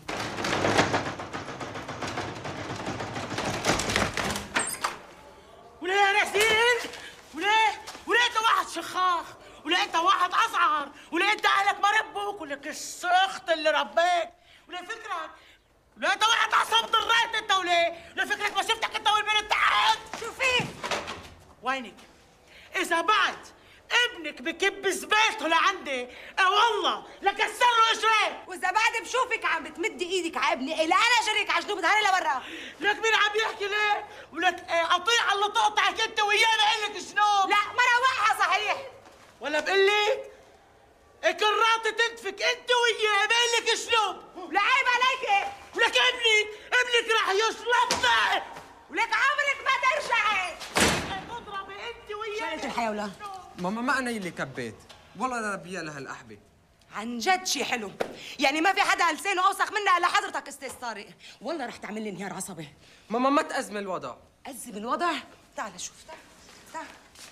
ولا يا نسيل ولا انت واحد شخاخ ولا انت واحد اصعر ولا انت اهلك ما ربوك ولك السخط اللي ربيك ولا فكرك ولا انت واحد عصب ضريت انت ولا فكرك ما شفتك انت والبنت تحت. شو فيك؟ وينك؟ اذا بعد ابنك بكب زبالته لعندي. والله لكسر له اجريه. واذا بعد بشوفك عم بتمدي ايدك على ابني لا انا جريك على جنوب ظهري لبرا. لك مين عم يحكي ليه؟ ولك قطيع اللي تقطعك انت وياه بقول لك شنو؟ لا ما روقها صحيح. ولا بقول لك كراتي تدفك انت وياه بقول لك شنو؟ لا عيب عليك. ولك ابنك رح يشلطنا. ولك عمرك ما ترجعي. تضربي انت وياه. شو قلت الحياة ولا؟ ماما ما انا اللي كبيت، والله لا ربيها لهالقحبه. عن جد شي حلو، يعني ما في حدا لسانه اوسخ منا الا حضرتك استاذ طارق، والله رح تعمل لي انهيار عصبي. ماما ما تأزمي الوضع. أزم الوضع؟ تعال شوف تعال.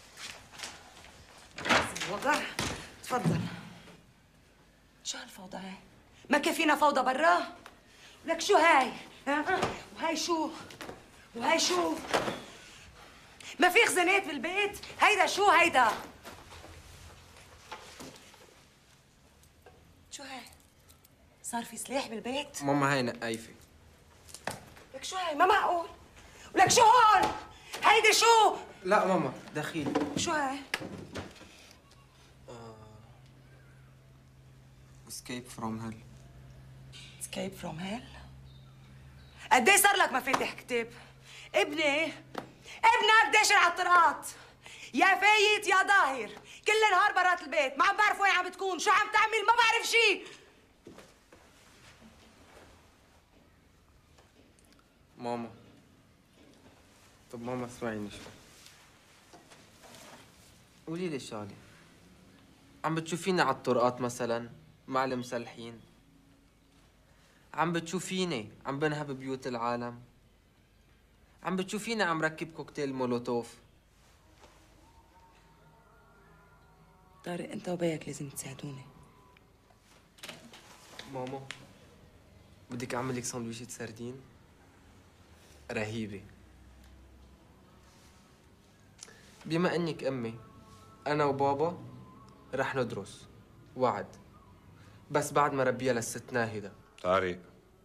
أزم الوضع؟ تفضل. شو هالفوضى هاي؟ ما كفينا فوضى برا؟ لك شو هاي؟ ها؟ وهاي شو؟ وهاي شو؟ ما في خزانات بالبيت؟ هيدا شو هيدا؟ شو هاي؟ صار في سلاح بالبيت؟ ماما هاي نقايفه. لك شو هاي؟ ما معقول. ولك شو هون؟ هيدي شو؟ لا ماما دخيل. شو هاي؟ اسكيب فروم هيل. اسكيب فروم هيل؟ قد ايه صار لك مفاتيح كتاب؟ ابنك داشر على الطرقات. يا فايت يا ظاهر، كل نهار برات البيت، ما عم بعرف وين عم بتكون، شو عم تعمل، ما بعرف شي. ماما طب ماما اسمعيني شوي. قولي لي شغله. عم بتشوفيني على الطرقات مثلا مع المسلحين؟ عم بتشوفيني عم بنهب بيوت العالم؟ عم بتشوفيني عم ركب كوكتيل مولوتوف؟ طارق انت وبيك لازم تساعدوني. ماما بدك اعمل لك سندويشة سردين رهيبة. بما انك امي، انا وبابا رح ندرس، وعد، بس بعد ما ربيها للست ناهدة. طارق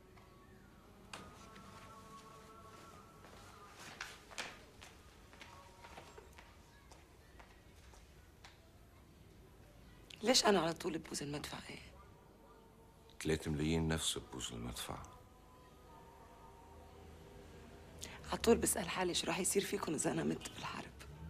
ليش انا على طول ببوز المدفع؟ 3 ملايين نفس ببوز المدفع. على طول بسأل حالي شو رح يصير فيكم اذا انا مت بالحرب.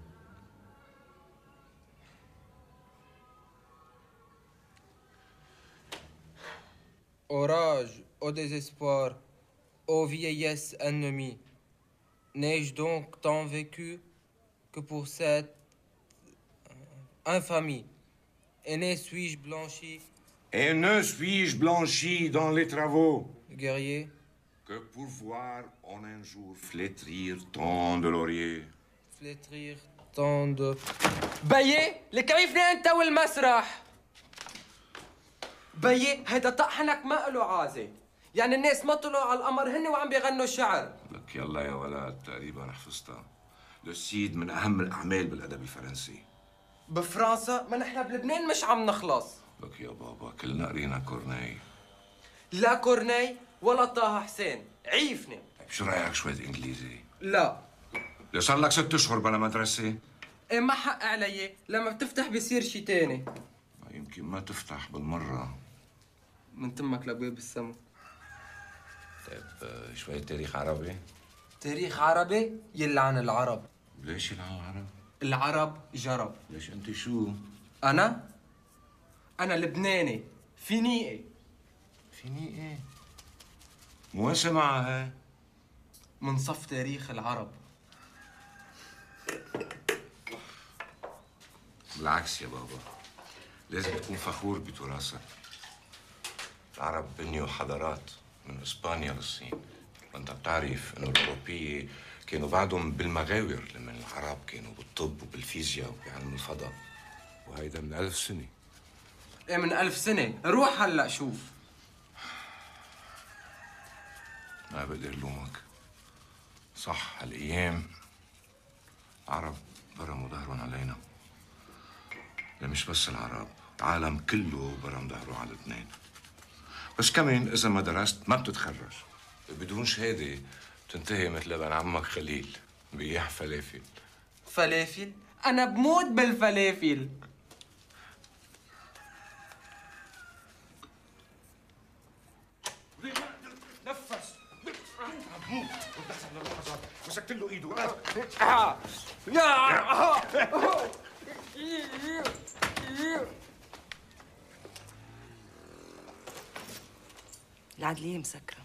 Orage, au désespoir, ô vieillesse ennemie, n'ai-je donc tant vécu que pour cette infamie? Et ne suis-je blanchi? Et ne suis-je blanchi dans les travaux? Guerrier. Que pour voir en un jour flétrir tant de lauriers. Flétrir tant de... بيي لكيفني انت والمسرح؟ بيي هيدا طحنك ما له عازة، يعني الناس ما طلعوا على القمر هن وعم بيغنوا الشعر. لك يلا يا ولد تقريبا حفظتها. للسيد من اهم الاعمال بالادب الفرنسي. بفرنسا؟ ما نحن بلبنان مش عم نخلص. لك يا بابا كلنا قرينا كورني. لا كورني ولا طه حسين، عيفني. طيب شو رايك شوية انجليزي؟ لا. ليه صار لك 6 اشهر بلا مدرسة؟ ايه ما حق علي، لما بتفتح بيصير شي تاني. يمكن ما تفتح بالمرة. من تمك لابواب السما. طيب شوية تاريخ عربي؟ تاريخ عربي يلعن العرب. ليش يلعن العرب؟ العرب جرب. ليش انت شو؟ أنا لبناني، فينيقي. فينيقي؟ وين سمعها هاي؟ من صف تاريخ العرب. بالعكس يا بابا، لازم تكون فخور بتراثك. العرب بنيوا حضارات من اسبانيا للصين، وانت بتعرف انه الاوروبيه كانوا بعدهم بالمغاور، لما العرب كانوا بالطب وبالفيزياء وبعلم الفضاء، وهيدا من 1000 سنه. ايه من 1000 سنه؟ روح هلا شوف. ما بقدر لومك. صح هالايام العرب برموا ظهرهم علينا. لا مش بس العرب، العالم كله برم ظهره على لبنان. بس كمان إذا ما درست ما بتتخرج. بدون شهادة بتنتهي مثل ابن عمك خليل، بياع فلافل. فلافل؟ أنا بموت بالفلافل. نفس هموت وتدخل للحظات مسكت له ايده العدلية مسكرة.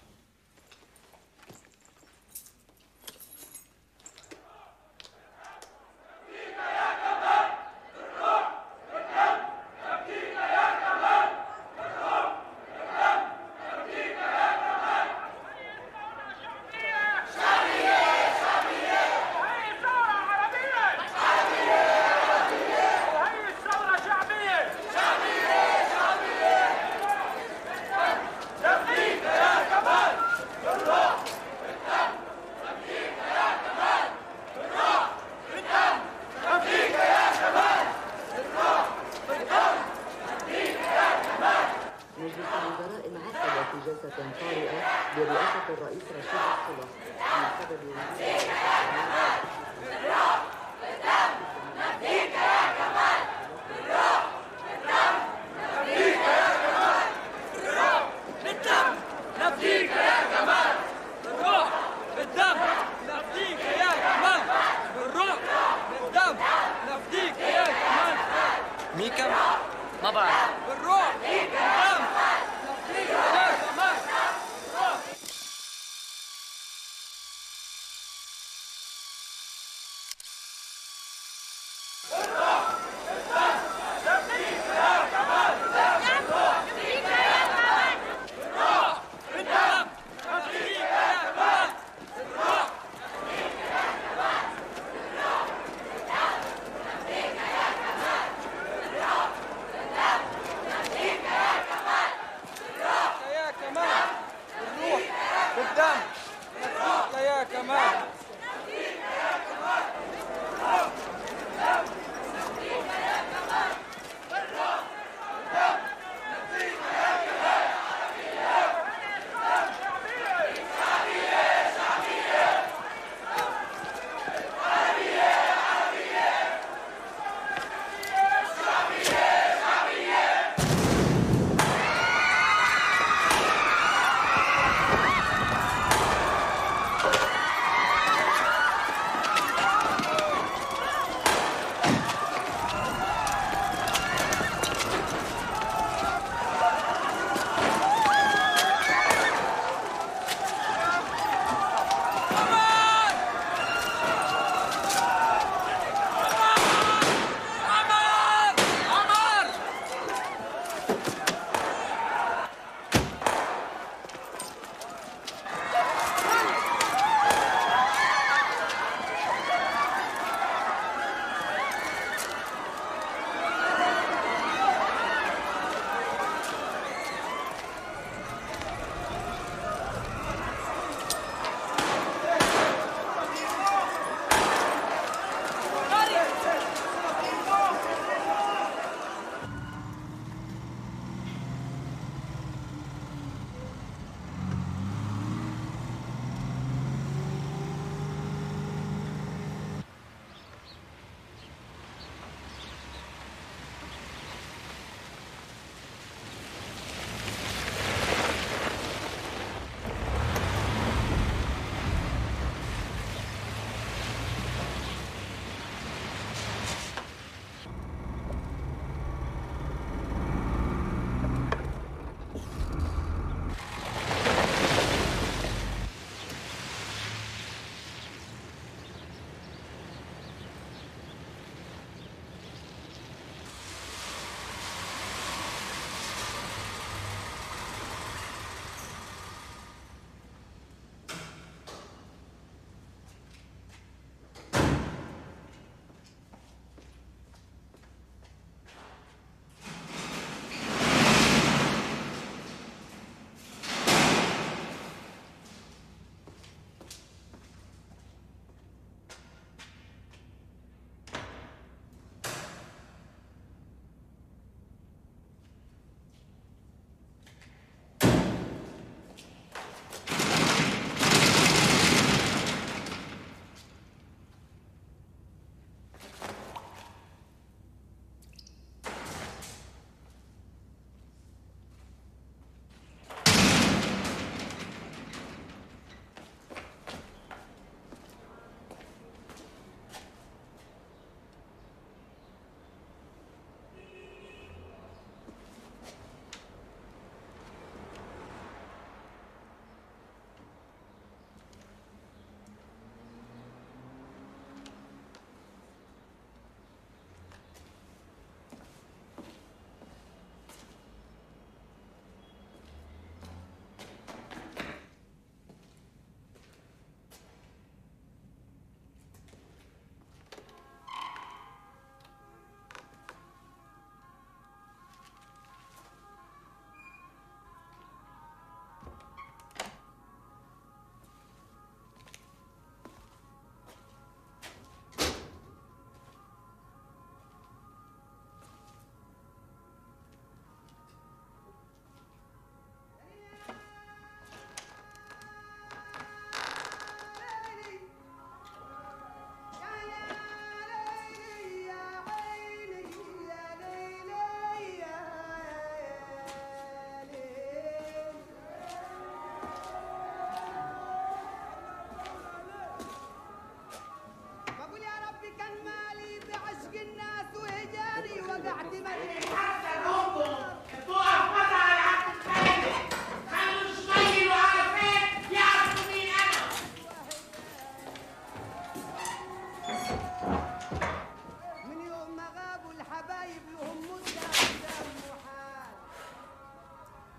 بالراحة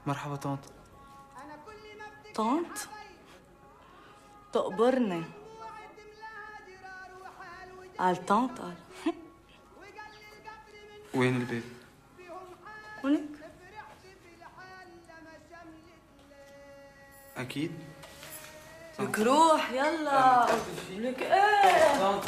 مرحبا طنط. طنط تقبرني. قال طنط قال. وين البيت؟ هونيك. اكيد. لك روح يلا. لك ايه؟ طنط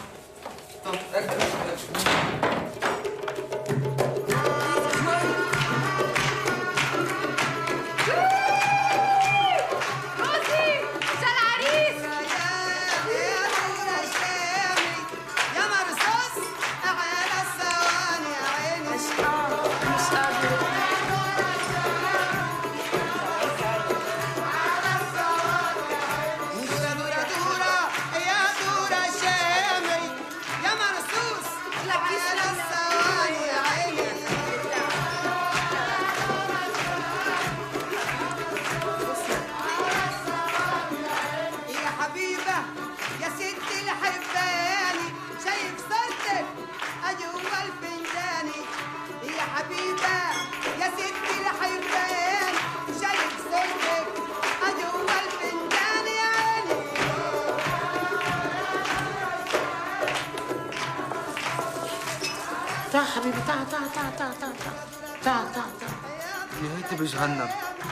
تعال حبيبي تعال تعال تعال تعال تعال تعال تعال تعال. يا هيتي بجهنم.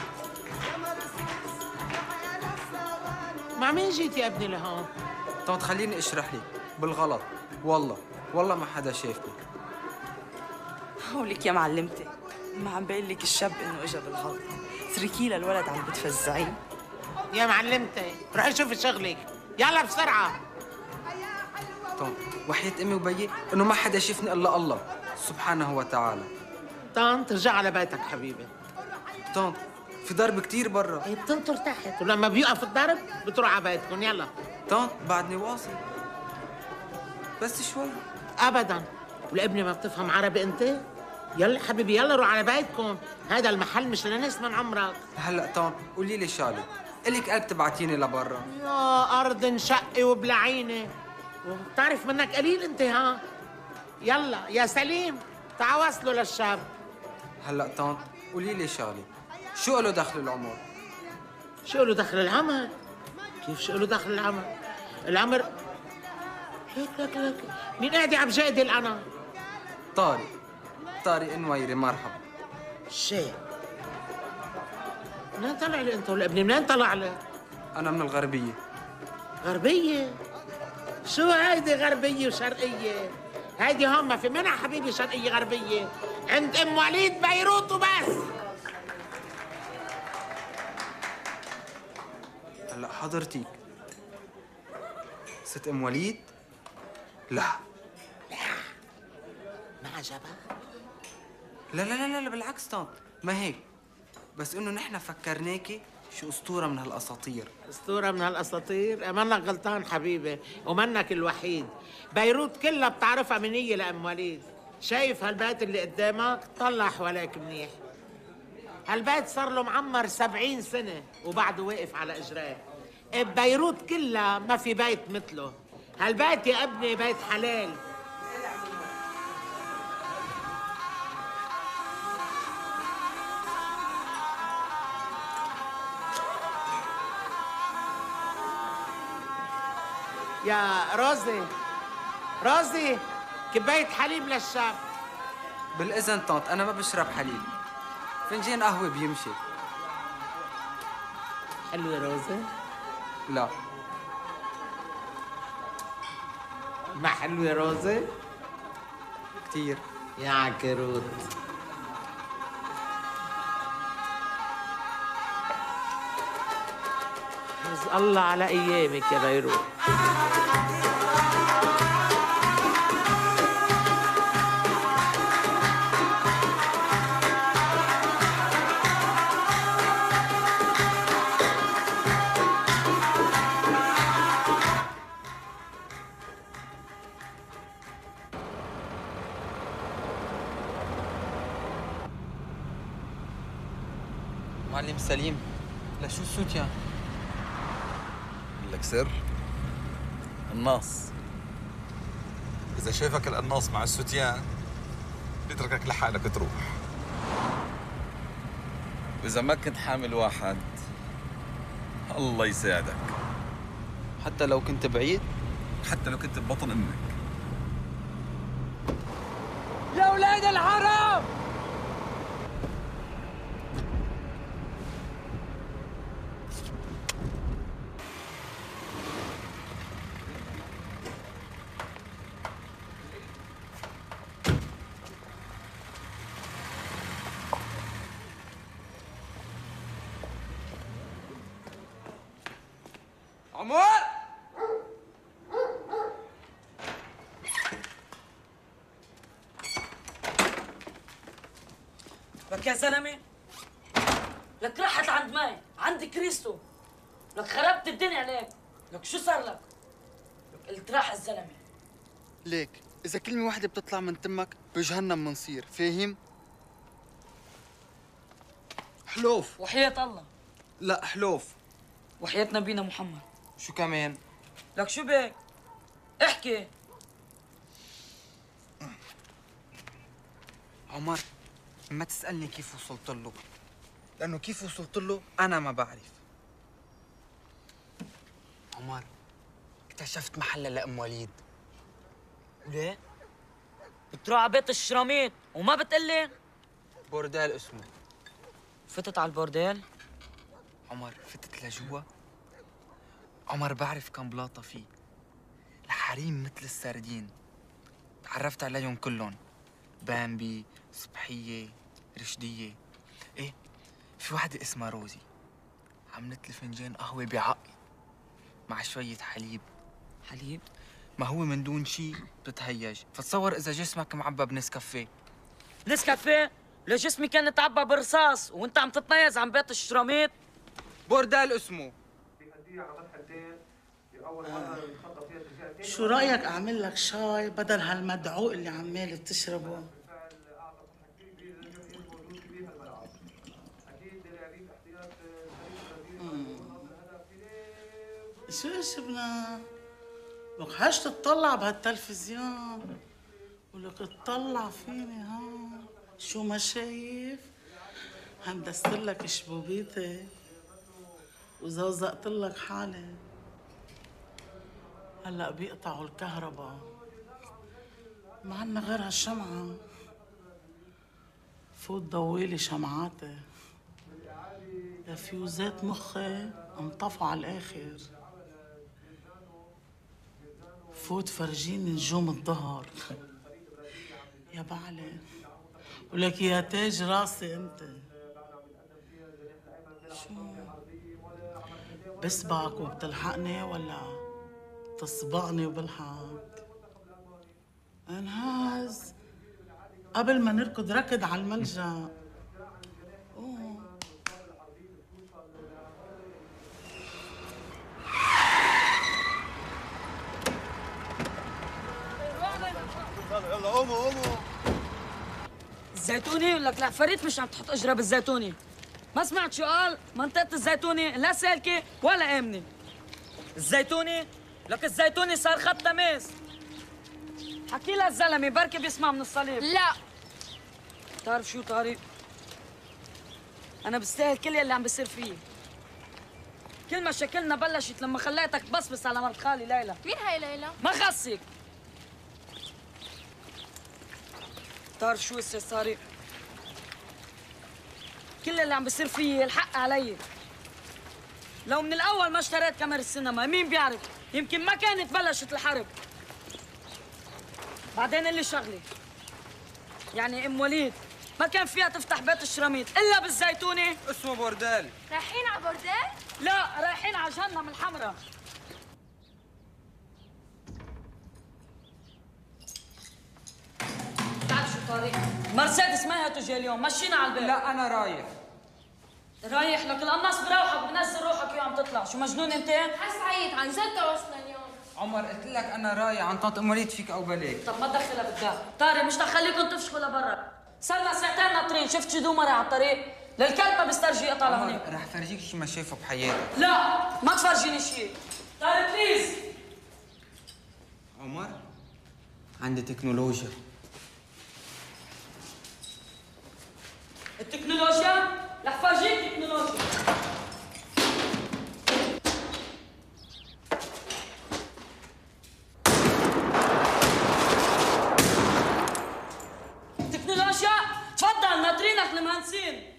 مع مين جيت يا ابني لهون؟ طنط خليني اشرح لك. بالغلط والله ما حدا شافني. ولك يا معلمتي، ما عم بقول لك الشاب انه اجى بالغلط، اتركيه للولد عم بتفزعيه. يا معلمتي روحي شوفي شغلك، يلا بسرعة. طنط وحياة امي وبيي انه ما حدا شافني الا الله سبحانه وتعالى. طنط ارجع على بيتك حبيبي. طنط في ضرب كتير برا. هي بتنطر تحت ولما بيوقف الضرب بتروح على بيتكم. يلا طنط بعدني واصل بس شوي. ابدا والابني ما بتفهم عربي انت؟ يلا حبيبي يلا روح على بيتكم، هذا المحل مش لناس من عمرك. هلا طنط قولي لي شغله، الك قلب تبعتيني لبرا؟ يا ارض انشقي وبلعينه، وبتعرف منك قليل انت ها. يلا يا سليم تعا وصلوا للشاب. هلا طنط قولي لي شغله، شو له دخل العمر؟ شو له دخل العمر؟ كيف شو له دخل العمر؟ العمر لك مين قاعد عم جادل انا؟ طارق نويري. مرحبا. شيء منين طلع لي انت والابن؟ منين طلع لي؟ انا من الغربيه. غربيه؟ شو هيدي غربيه وشرقيه؟ هيدي هم ما في منها حبيبي شرقيه غربيه، عند ام وليد بيروت وبس. هلا حضرتك ست ام وليد؟ لا ما عجبها؟ لا لا لا لا بالعكس طنط ما هيك، بس انه نحن فكرناكي شو اسطوره من هالاساطير. اسطوره من هالاساطير؟ منك غلطان حبيبي ومنك الوحيد. بيروت كلها بتعرفها منيه لام وليد. شايف هالبيت اللي قدامك؟ طلع حواليك منيح. هالبيت صار له معمر 70 سنه وبعده واقف على اجراه. ببيروت كلها ما في بيت مثله. هالبيت يا ابني بيت حلال. يا روزي كباية حليب للشاب. بالاذن طنط انا ما بشرب حليب، فنجان قهوه بيمشي. حلو يا روزي؟ لا. ما حلو يا روزي؟ كتير. يا عكروت. حفظ الله على ايامك يا بيروت. معلم سليم لشو السوتيان؟ لك سر؟ الناص إذا شافك القناص مع السوتيان بيتركك لحالك تروح. وإذا ما كنت حامل واحد الله يساعدك. حتى لو كنت بعيد؟ حتى لو كنت ببطن أمك. يا ولاد الحرام! عمر! لك يا زلمه، لك رحت عند ماي عند كريستو، لك خربت الدنيا عليك، لك شو صار لك؟ لك قلت راح الزلمه. ليك إذا كلمة واحدة بتطلع من تمك بجهنم منصير، فاهم؟ حلوف. وحياة الله. لا حلوف. وحياة نبينا محمد. شو كمان؟ لك شو بك؟ احكي. عمر ما تسألني كيف وصلت له، لأنه كيف وصلت له أنا ما بعرف. عمر اكتشفت محل لأم وليد. وليه؟ بتروح على بيت الشراميط وما بتقلي؟ بوردال اسمه. فتت على البورديل؟ عمر فتت لجوا. عمر بعرف كم بلاطة فيه، الحريم مثل السردين. تعرفت عليهم كلهم، بامبي، صبحية، رشدية. ايه في وحدة اسمها روزي، عملت لي فنجان قهوة بعقل مع شوية حليب. حليب؟ ما هو من دون شي بتتهيج، فتصور إذا جسمك معبى بنسكافيه. نسكافيه؟ لو جسمي كان يتعبى برصاص وانت عم تتميز عن بيت الشراميط؟ بوردال اسمه. شو رأيك أعمل لك شاي بدل هالمدعوق اللي عمال بتشربه؟ شو شبنا؟ لك هاش تطلع بهالتلفزيون ولك تطلع فيني ها؟ شو ما شايف؟ هندستلك شبوبيتي وزوزقتلك حالي. هلا بيقطعوا الكهرباء، ما عنا غير هالشمعة. فوت ضويلي شمعاتي، يا فيوزات مخي انطفوا على الآخر. فوت فرجيني نجوم الظهر يا بعلي، ولك يا تاج راسي انت. شو بسبقك وبتلحقني ولا تسبقني وبلحقك؟ انهاز قبل ما نركض ركض على الملجأ. يلا قوموا قوموا. الزيتوني لك العفاريت مش عم تحط اجرة بالزيتوني. ما سمعت شو قال؟ منطقة الزيتوني لا سالكة ولا آمنة. الزيتوني لك الزيتوني صار خط تماس. حكي لها الزلمة بركي بيسمع من الصليب. لا. بتعرف شو طارق؟ أنا بستاهل كل اللي عم بيصير فيي. كل مشاكلنا بلشت لما خليتك بصبص على مرت خالي ليلى. مين هاي ليلى؟ ما خصك. بتعرف شو استاذ طارق؟ كل اللي عم بيصير فيي الحق علي. لو من الأول ما اشتريت كاميرا السينما مين بيعرف؟ يمكن ما كانت بلشت الحرب. بعدين اللي شغلي يعني ام وليد ما كان فيها تفتح بيت الشراميط الا بالزيتوني. اسمه بوردال. رايحين على بوردال؟ لا رايحين على جهنم الحمراء. بتعرف شو طارق؟ مرسيدس ما هي تجي اليوم، مشينا على البيت. لا انا رايح. رايح لك القناص بروحك بنزل روحك ويا عم تطلع، شو مجنون انت؟ حس عيط عن جد توصلنا اليوم. عمر قلت لك انا رايح عن طنط ام وليد، فيك او بلاك. طب ما تدخلها بالدار، طارق مش دخليكم تفشخوا لبرا. صار لنا ساعتين ناطرين، شفت شي دومرة على الطريق؟ للكلب ما بيسترجي يقطع لهنيك. رح فرجيك شي ما شافه بحياتك. لا ما تفرجيني شيء. طارق بليز. عمر عندي تكنولوجيا. التكنولوجيا؟ رح فرجيك تكنولوجيا. تكنولوجيا تفضل ناطرينك المهندسين.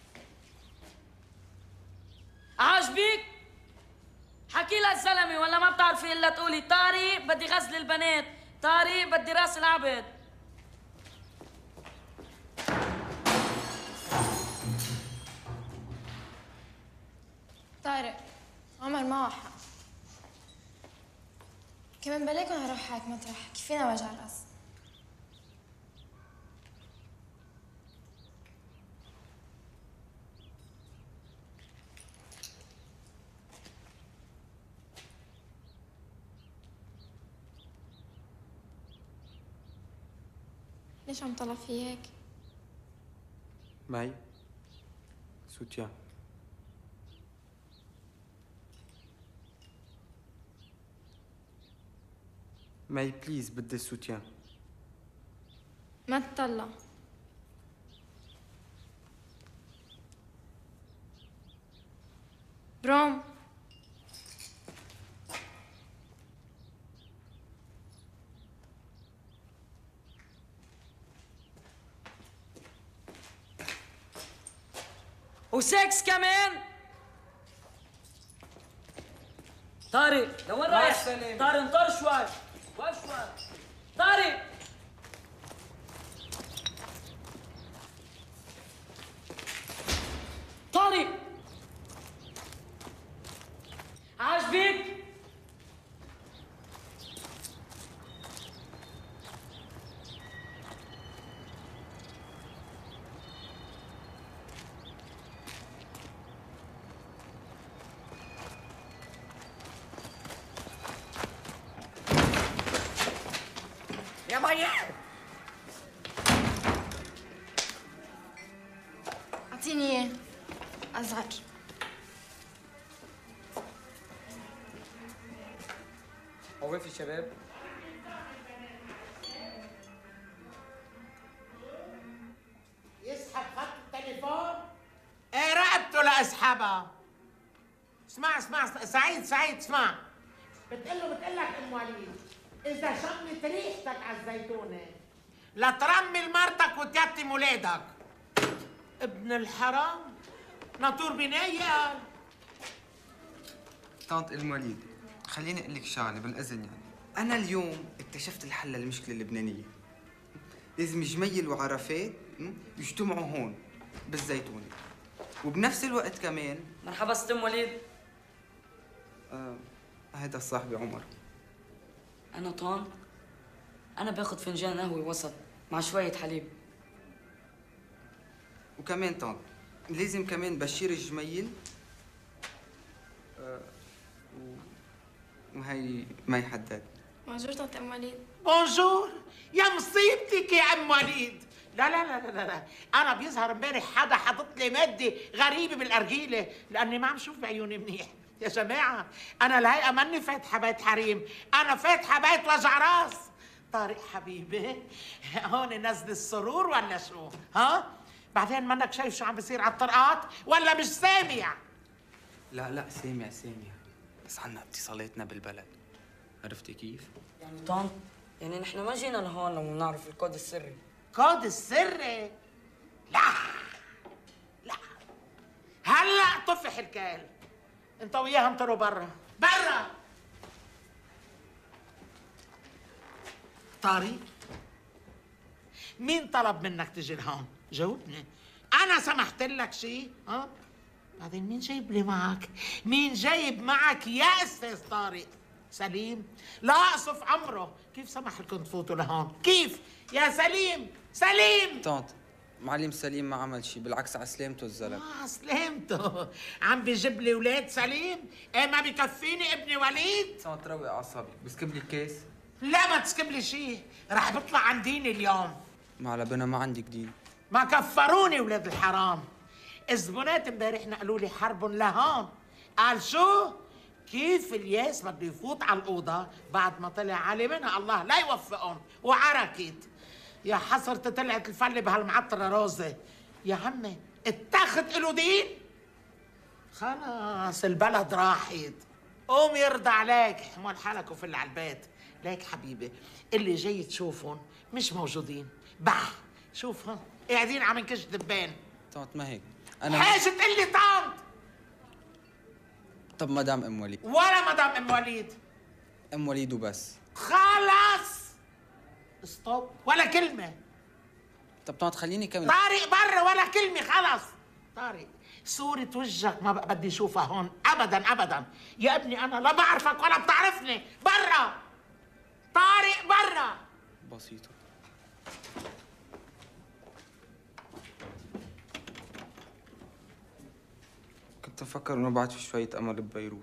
عاجبك؟ حكي للزلمه ولا ما بتعرفي الا تقولي طارق بدي غزل البنات، طارق بدي راس العبد. طارق عمر معه حق، كمان بلاكم هروح هيك مطرح كفينا وجع راس. ليش عم طلع في هيك؟ مي سوتيان. مي بليز بدي السوتيان. ما تطلع. بروم وسكس كمان. طارق لوين رايح؟ طارق انطر شوي، وقف شوي. طارق طارق عاجبك؟ يا مي اعطيني اياه ازهر. وقفي شباب. يسحب خط التليفون. ايه رقبته لاسحبها. اسمع سعيد اسمع. بتقلك ام وليد اذا شمت ريحتك على الزيتونه لا ترمي لمرتك وتيتم ولادك. ابن الحرام ناطور بنيه. طنط الموليد خليني اقول لك شغله بالاذن يعني. انا اليوم اكتشفت الحل للمشكله اللبنانيه. لازم جميل وعرفات يجتمعوا هون بالزيتونه، وبنفس الوقت كمان مرحبا ست ام وليد. هيدا صاحبي عمر. انا طنط، انا باخذ فنجان قهوه وسط مع شويه حليب. وكمان طنط لازم كمان بشير الجميل وهي مي حداد. بونجور طنط ام وليد. بونجور يا مصيبتك يا ام وليد. لا انا بيظهر امبارح حدا حاطط لي ماده غريبه بالارجيله لاني ما عم شوف بعيوني منيح. يا جماعه انا الهيئه ماني فاتحه بيت حريم، انا فاتحه بيت وجع راس. طارق حبيبي هون نزل السرور ولا شو؟ ها؟ بعدين منك شايف شو عم بيصير على الطرقات ولا مش سامع؟ لا سامع بس عنا اتصالاتنا بالبلد. عرفتي كيف؟ يعني طنط يعني نحن ما جينا لهون لما نعرف الكود السري. كود السري؟ لا هلا طفح الكال. انت وياها انطروا برا. طارق مين طلب منك تجي لهون؟ جاوبني. انا سمحت لك شيء؟ ها؟ بعدين مين جايب لي معك؟ مين جايب معك يا استاذ طارق؟ سليم؟ لا اقصف عمره، كيف سمح لكم تفوتوا لهون؟ كيف؟ يا سليم طنط معلم سليم ما عمل شيء، بالعكس على سلامته الزلمه. سلامته عم بيجيب لي اولاد سليم؟ ايه ما بكفيني ابني وليد؟ طنط روقي اعصابك، بسكب لي كيس؟ لا ما تسكب لي شيء، رح بطلع عن ديني اليوم. ما على بنا ما عندك دين. ما كفروني ولاد الحرام. الزبونات امبارح نقلوا لي حرب لهون. قال شو؟ كيف الياس بده يفوت على الأوضة بعد ما طلع علي منها الله لا يوفقهم وعركت. يا حسرة طلعت الفلة بهالمعطرة روزة. يا عمي اتخذ له دين؟ خلاص البلد راحت. قوم يرضى عليك حمول حالك وفل على البيت. ليك حبيبي اللي جاي تشوفهم مش موجودين. بح شوف قاعدين عم نكش دبان. طنط ما هيك انا حاجة تقول لي طنط. طب مدام ام وليد. ولا مدام ام وليد. ام وليد وبس. خلص ستوب ولا كلمة. طب طنط خليني كمل. طارق برا ولا كلمة خلص. طارق صورة وجهك ما بقى بدي اشوفها هون ابدا ابدا. يا ابني انا لا بعرفك ولا بتعرفني. برا طارق برا. بسيطة. كنت افكر انه بعد في شوية امل ببيروت.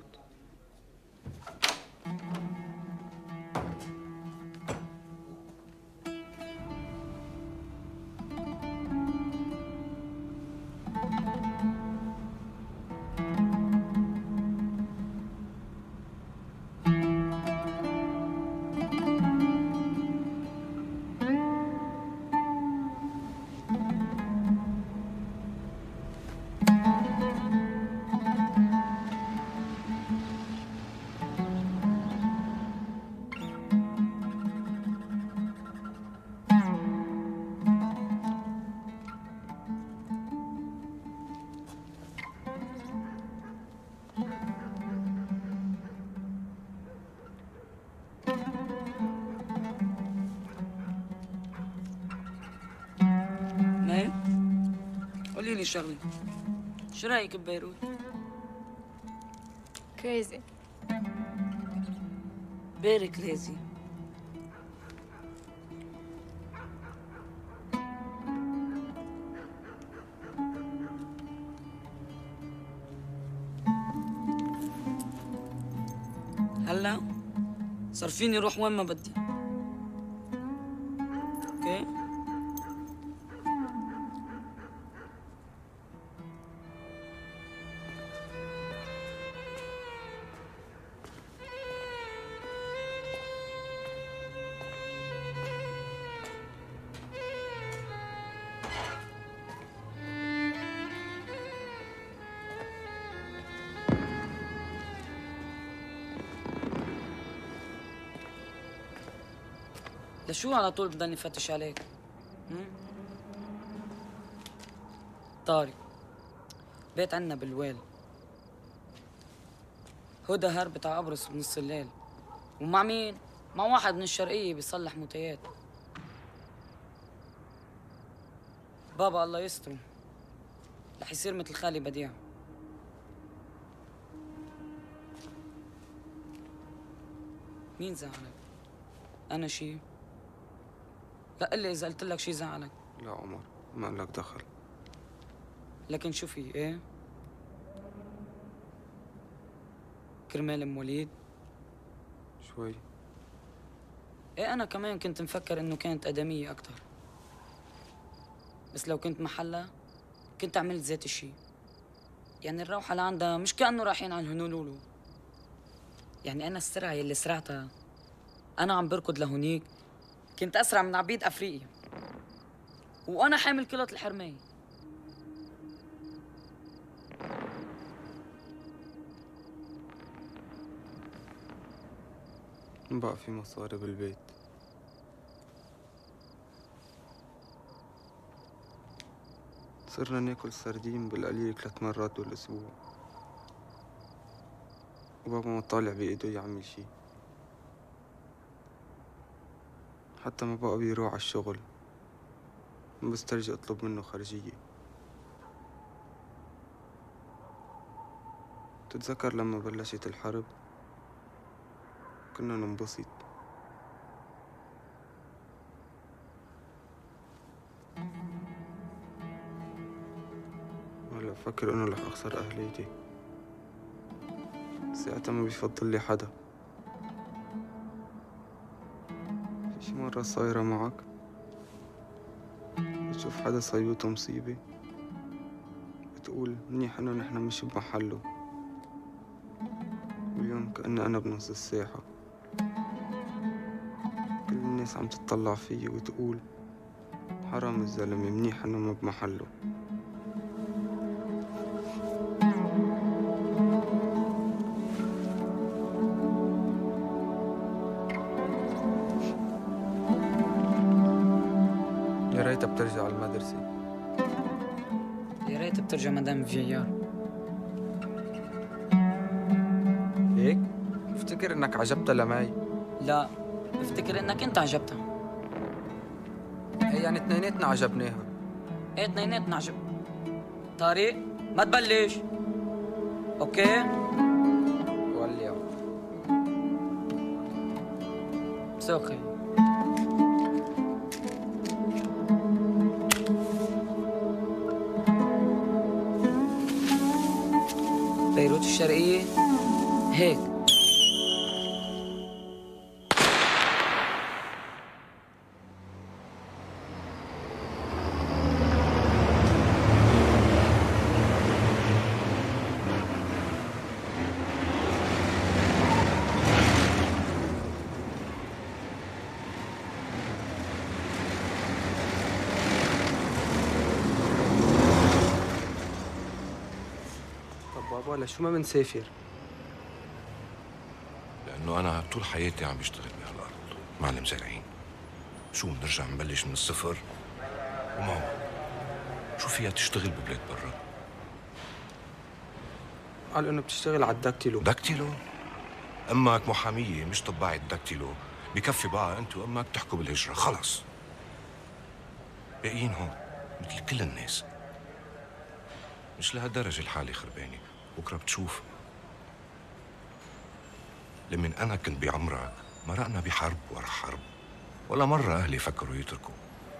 قولي لي شغلة، شو رأيك ببيروت؟ كريزي. فيري كريزي. هلا صار فيني روح وين ما بدي. اوكي؟ لشو على طول بضلني فتش عليك؟ طارق بيت عنا بالويل. هدى هربت على قبرص بنص الليل. ومع مين؟ مع واحد من الشرقية بيصلح موتيات. بابا الله يستره رح يصير مثل خالي بديع. مين زعلك؟ أنا شي؟ لا قل لي إذا قلت لك شي زعلك. لا عمر ما لك دخل. لكن شو في إيه؟ كرمال أم وليد؟ شوي. إيه أنا كمان كنت مفكر إنه كانت آدمية أكتر. بس لو كنت محلها كنت عملت ذات الشي. يعني الروحة لعندها مش كأنه رايحين على الهونولولو. يعني أنا السرعة يلي سرعتها أنا عم بركض لهونيك كنت أسرع من عبيد أفريقيا وأنا حامل كلة الحرمية. بقى في مصاري بالبيت. صرنا ناكل سردين بالقليل 3 مرات بالأسبوع. وبابا ما طالع بإيده يعمل شي. حتى ما بقى بيروح على الشغل بسترجي أطلب منه خارجية. تتذكر لما بلشت الحرب كنا ننبسط. هلا بفكر إنه رح أخسر أهليتي. ساعتها ما بيفضل لي حدا. في شي مرة صايرة معك بتشوف حدا صيبته مصيبة بتقول منيح إنه نحنا مش بمحله. واليوم كأني أنا بنص الساحة. كل الناس عم تطلع فيي وتقول حرام الزلمة منيح إنه ما بمحله. ريتها بترجع المدرسة. يا ريت بترجع مدام فييار. هيك؟ بفتكر انك عجبتها لمي. لا، بفتكر انك انت عجبتها. ايه يعني اثنيناتنا عجبناها. ايه اثنيناتنا عجب. طارق ما تبلش. اوكي؟ وليا سوقي. بيروت الشرقية هيك. ولا شو ما بنسافر؟ لأنه أنا طول حياتي عم بشتغل بهالأرض، معلم زارعين. شو بنرجع نبلش من الصفر؟ ومعه شو فيها تشتغل ببلاد برا؟ قال إنه بتشتغل على الداكتيلو. داكتيلو؟ أمك محامية مش طباعة داكتيلو، بكفي بقى أنت وأمك تحكوا بالهجرة، خلص. باقيين هون مثل كل الناس. مش لهالدرجة الحالة خربانة، بكره بتشوف. لمن أنا كنت بعمرك مرقنا بحرب ورا حرب، ولا مرة أهلي فكروا يتركوا.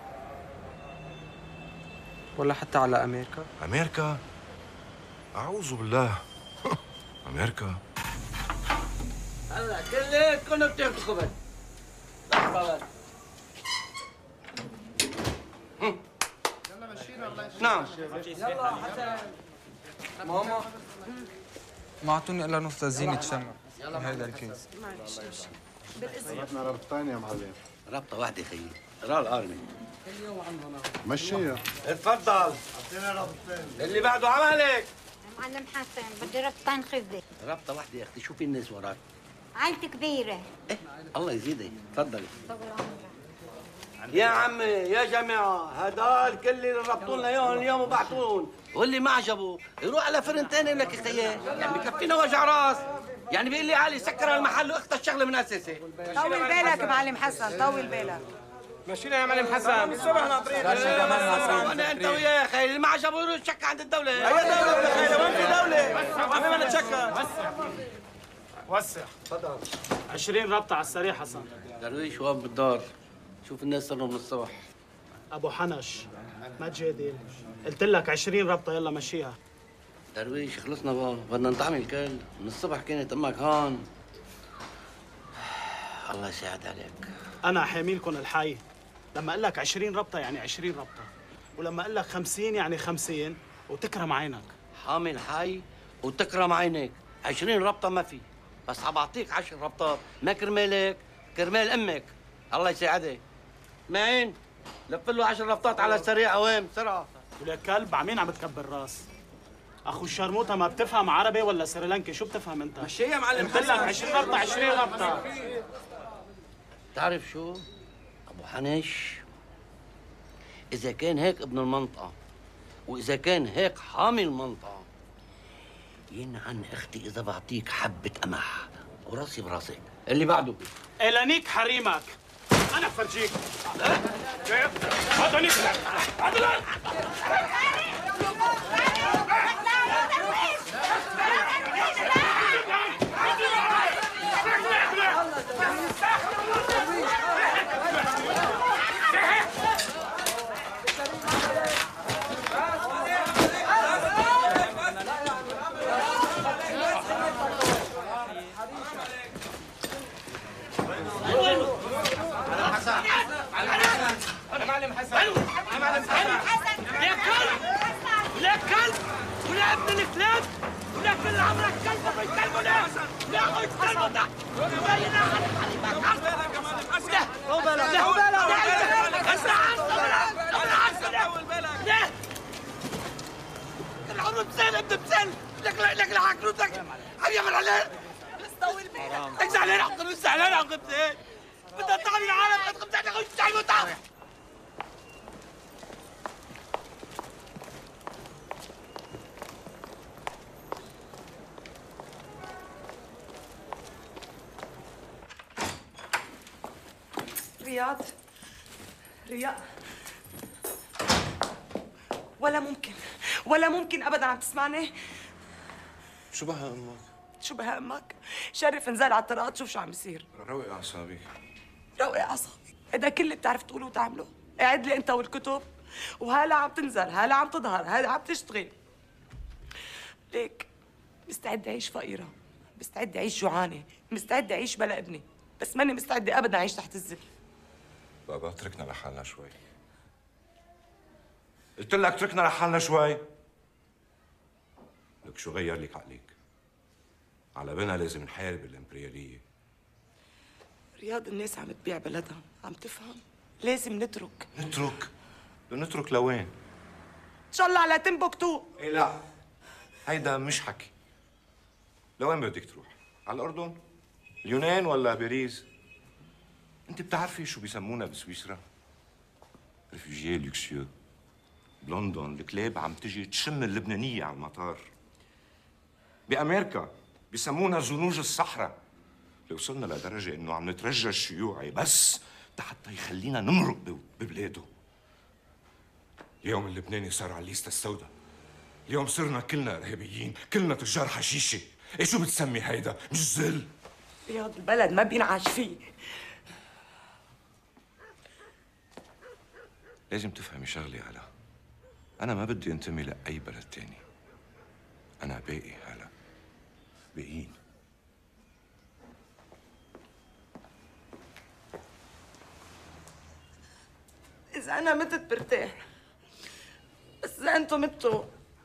ولا حتى على أمريكا؟ أمريكا؟ أعوذ بالله. أمريكا؟ هلا كلكم بتاخذوا خبز. لحظة بس. يلا مشينا الله يسلمك. نعم. يلا حسن. ماما ما اعطوني الا نص زينة شمع هذا الكيس. معلش بالإذن. ربطنا ربطتين يا معلم. ربطة واحدة خيي. راه القرني. كل يوم عندنا. مشيها. اتفضل. اعطينا ربطتين. اللي بعده عملك. معلم حسن بدي ربطتين خبزة. ربطة واحدة يا أختي، شوفي الناس وراك. عائلتي كبيرة. إيه الله يزيدك، تفضلي. يا عمي يا جماعة هدول كل اللي ربطوا لنا اياهم اليوم وبعتون، واللي ما عجبه يروح على فرن تاني لك يا خيي، يعني بكفينا وجع راس، يعني بيقول لي علي سكر المحل واختها الشغلة من أساسه. طول بالك معلم حسن، طول بالك. مشينا يا معلم حسن، الصبح ناطرين. انا انت وياه يا خيي، اللي ما عجبه يروح يتشكى عند الدولة. أي دولة يا خيي؟ وين في دولة؟ عمي ما نتشكى. وسع. تفضل. 20 ربطة على السريع حسن. درويش وين بالدار؟ شوف الناس صاروا من الصبح. ابو حنش ما تجادل، قلت لك 20 ربطه يلا مشيها. درويش خلصنا بقى، بدنا نطعم الكل، من الصبح كانت امك هون. الله يساعد عليك. انا حاميلكم الحي، لما اقول لك 20 ربطه يعني 20 ربطه، ولما اقول لك 50 يعني 50 وتكرم عينك. حامل حي وتكرم عينك، 20 ربطه ما في، بس حبعطيك 10 ربطات، ما كرمالك، كرمال امك. الله يساعدك. معين لف له 10 ربطات على السريع اوام بسرعه. ولك كلب عمين عم تكبر راس. اخو الشرموطه ما بتفهم عربي ولا سريلانكي، شو بتفهم انت؟ مشي يا معلم قلت لك 20 ربطه 20 ربطه. تعرف شو؟ ابو حنش اذا كان هيك ابن المنطقه واذا كان هيك حامي المنطقه، ينعن اختي اذا بعطيك حبه قمح وراسي براسك. اللي بعده إلانيك حريمك. أنا بفرجيك. هذا نيك. هذا معلم حسن. معلم حسن. يا كلب. ولا كلب. ولا ابن الكلاب. ولا كل عمرك كلب وبيتكلم ولا. لا قلت كلب ده. باينة على حريمك. حسن. هو بالك. هو بالك. اسمع لا. العمر بسال ابن بسال. لك لحكروتك. حبيبي من عليه. طول بالك. اجزع علينا عقل زعلان عقل بسال. بدها تعمل العالم قد قمت على خش تعال وتعال. رياض ولا ممكن ابدا عم تسمعني؟ شو بها امك؟ شو بها امك؟ شرف انزل على الطرقات شوف شو عم يصير. روقي اعصابك. روقي اعصابك، هذا كل اللي بتعرف تقوله وتعمله. قاعد لي انت والكتب وهلا عم تنزل، هلا عم تظهر، هلا عم تشتغل. ليك مستعدة أعيش فقيرة، مستعدة أعيش جوعانة، مستعدة أعيش بلا ابني، بس ماني مستعدة أبدا أعيش تحت الذل. بابا اتركنا لحالنا شوي. قلت لك اتركنا لحالنا شوي. لك شو غير لك عقلك؟ على بالنا لازم نحارب الإمبريالية. رياض الناس عم تبيع بلدها، عم تفهم؟ لازم نترك. بدنا نترك لوين؟ إن شاء الله على تمبكتو. إيه لا، هيدا مش حكي. لوين بدك تروح؟ على الأردن؟ اليونان ولا باريس؟ أنت بتعرفي شو بيسمونا بسويسرا؟ ريفوجيي لوكسيو. بلندن الكلاب عم تجي تشم اللبنانية على المطار. بأمريكا بيسمونا زنوج الصحراء. وصلنا لدرجة إنه عم نترجى الشيوعي بس حتى يخلينا نمرق ببلاده. اليوم اللبناني صار على الليستة السوداء. اليوم صرنا كلنا إرهابيين، كلنا تجار حشيشة. إيه شو بتسمي هيدا؟ مش ذل؟ رياض البلد ما بينعاش فيه. لازم تفهمي شغلة هلا. أنا ما بدي أنتمي لأي بلد تاني. أنا باقي هلا. باقيين. إذا أنا متت برتاح، بس إذا أنتم متوا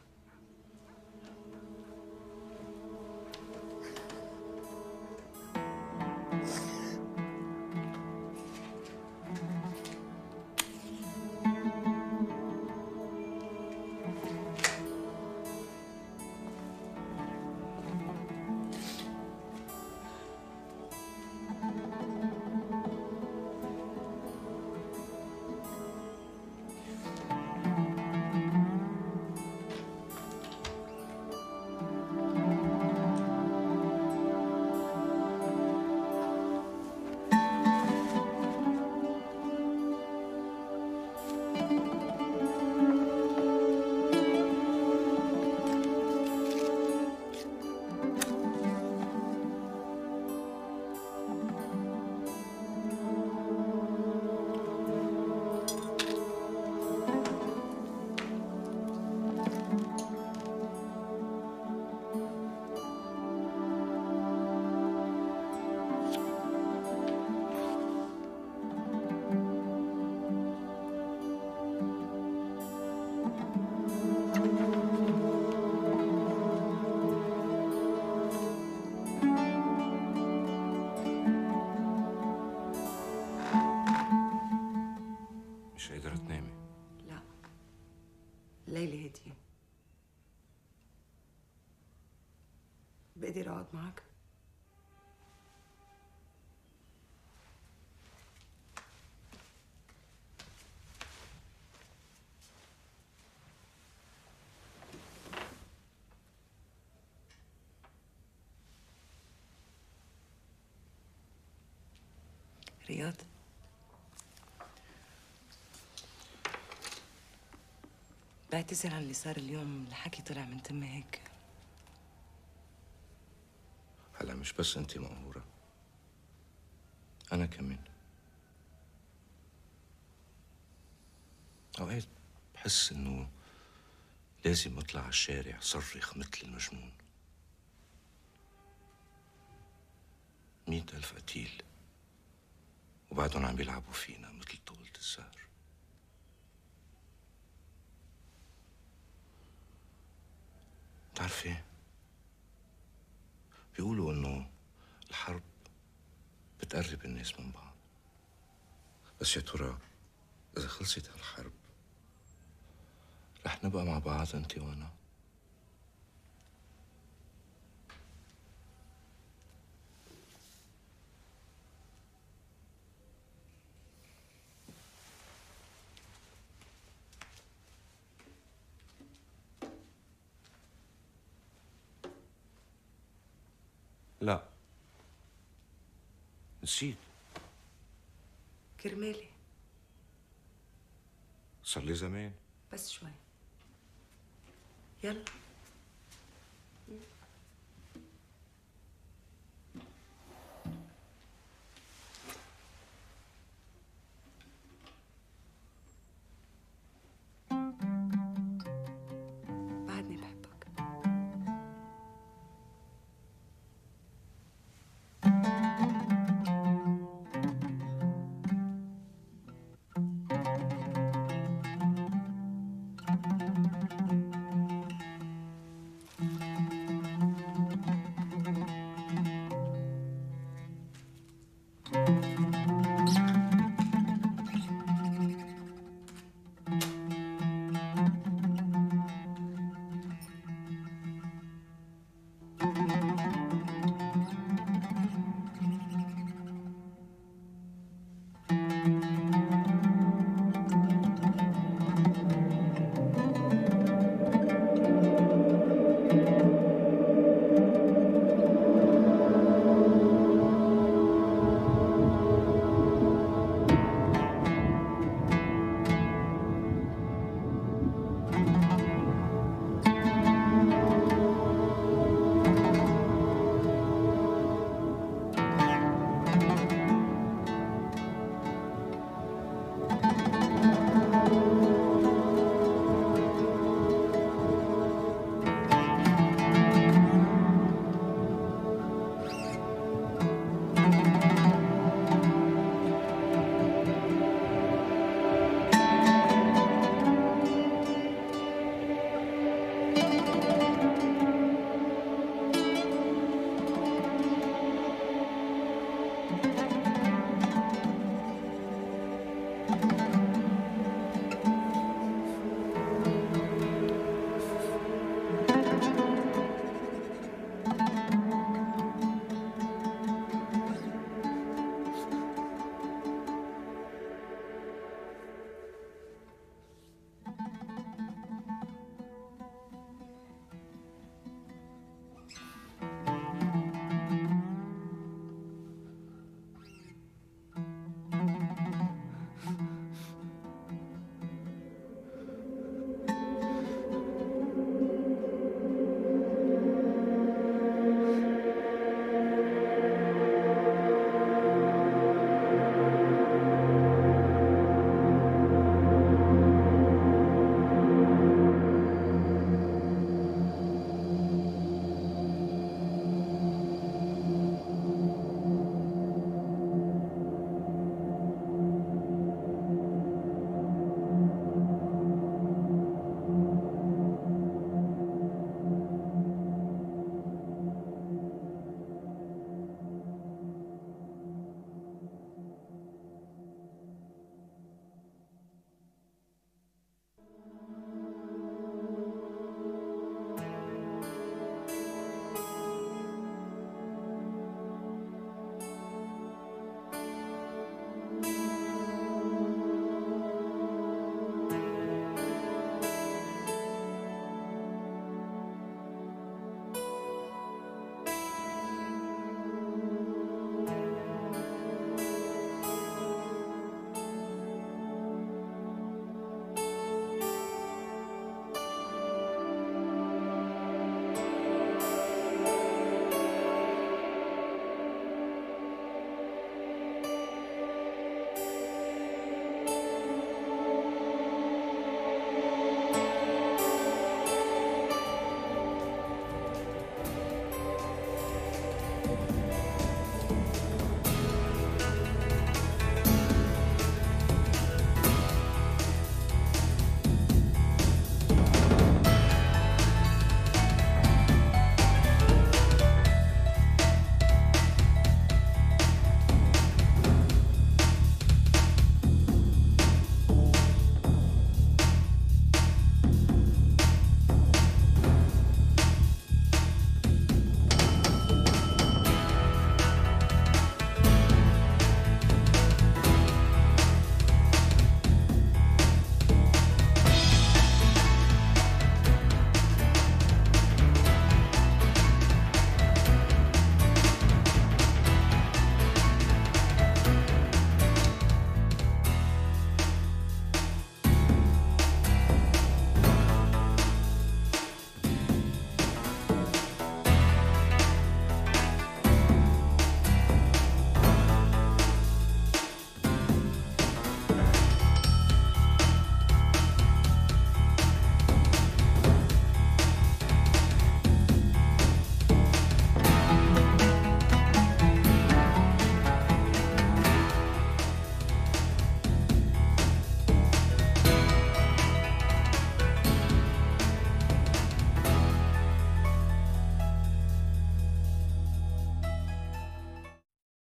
مش قادرة تنامي؟ لا، الليلة هادية. بقدر أقعد معك؟ رياض، بعتذر عن اللي صار اليوم. الحكي طلع من تمي هيك. هلا مش بس انت مقهورة، أنا كمان. أوقات بحس إنه لازم أطلع على الشارع صرخ مثل المجنون. 100,000 قتيل وبعدهم عم بيلعبوا فينا مثل طاولة الزهر. بتعرفي بيقولوا إنه الحرب بتقرب الناس من بعض، بس يا ترى إذا خلصت هالحرب رح نبقى مع بعض أنت وأنا؟ لا، نسيت. كرمالي. صار لي زمان. بس شوي. يلا.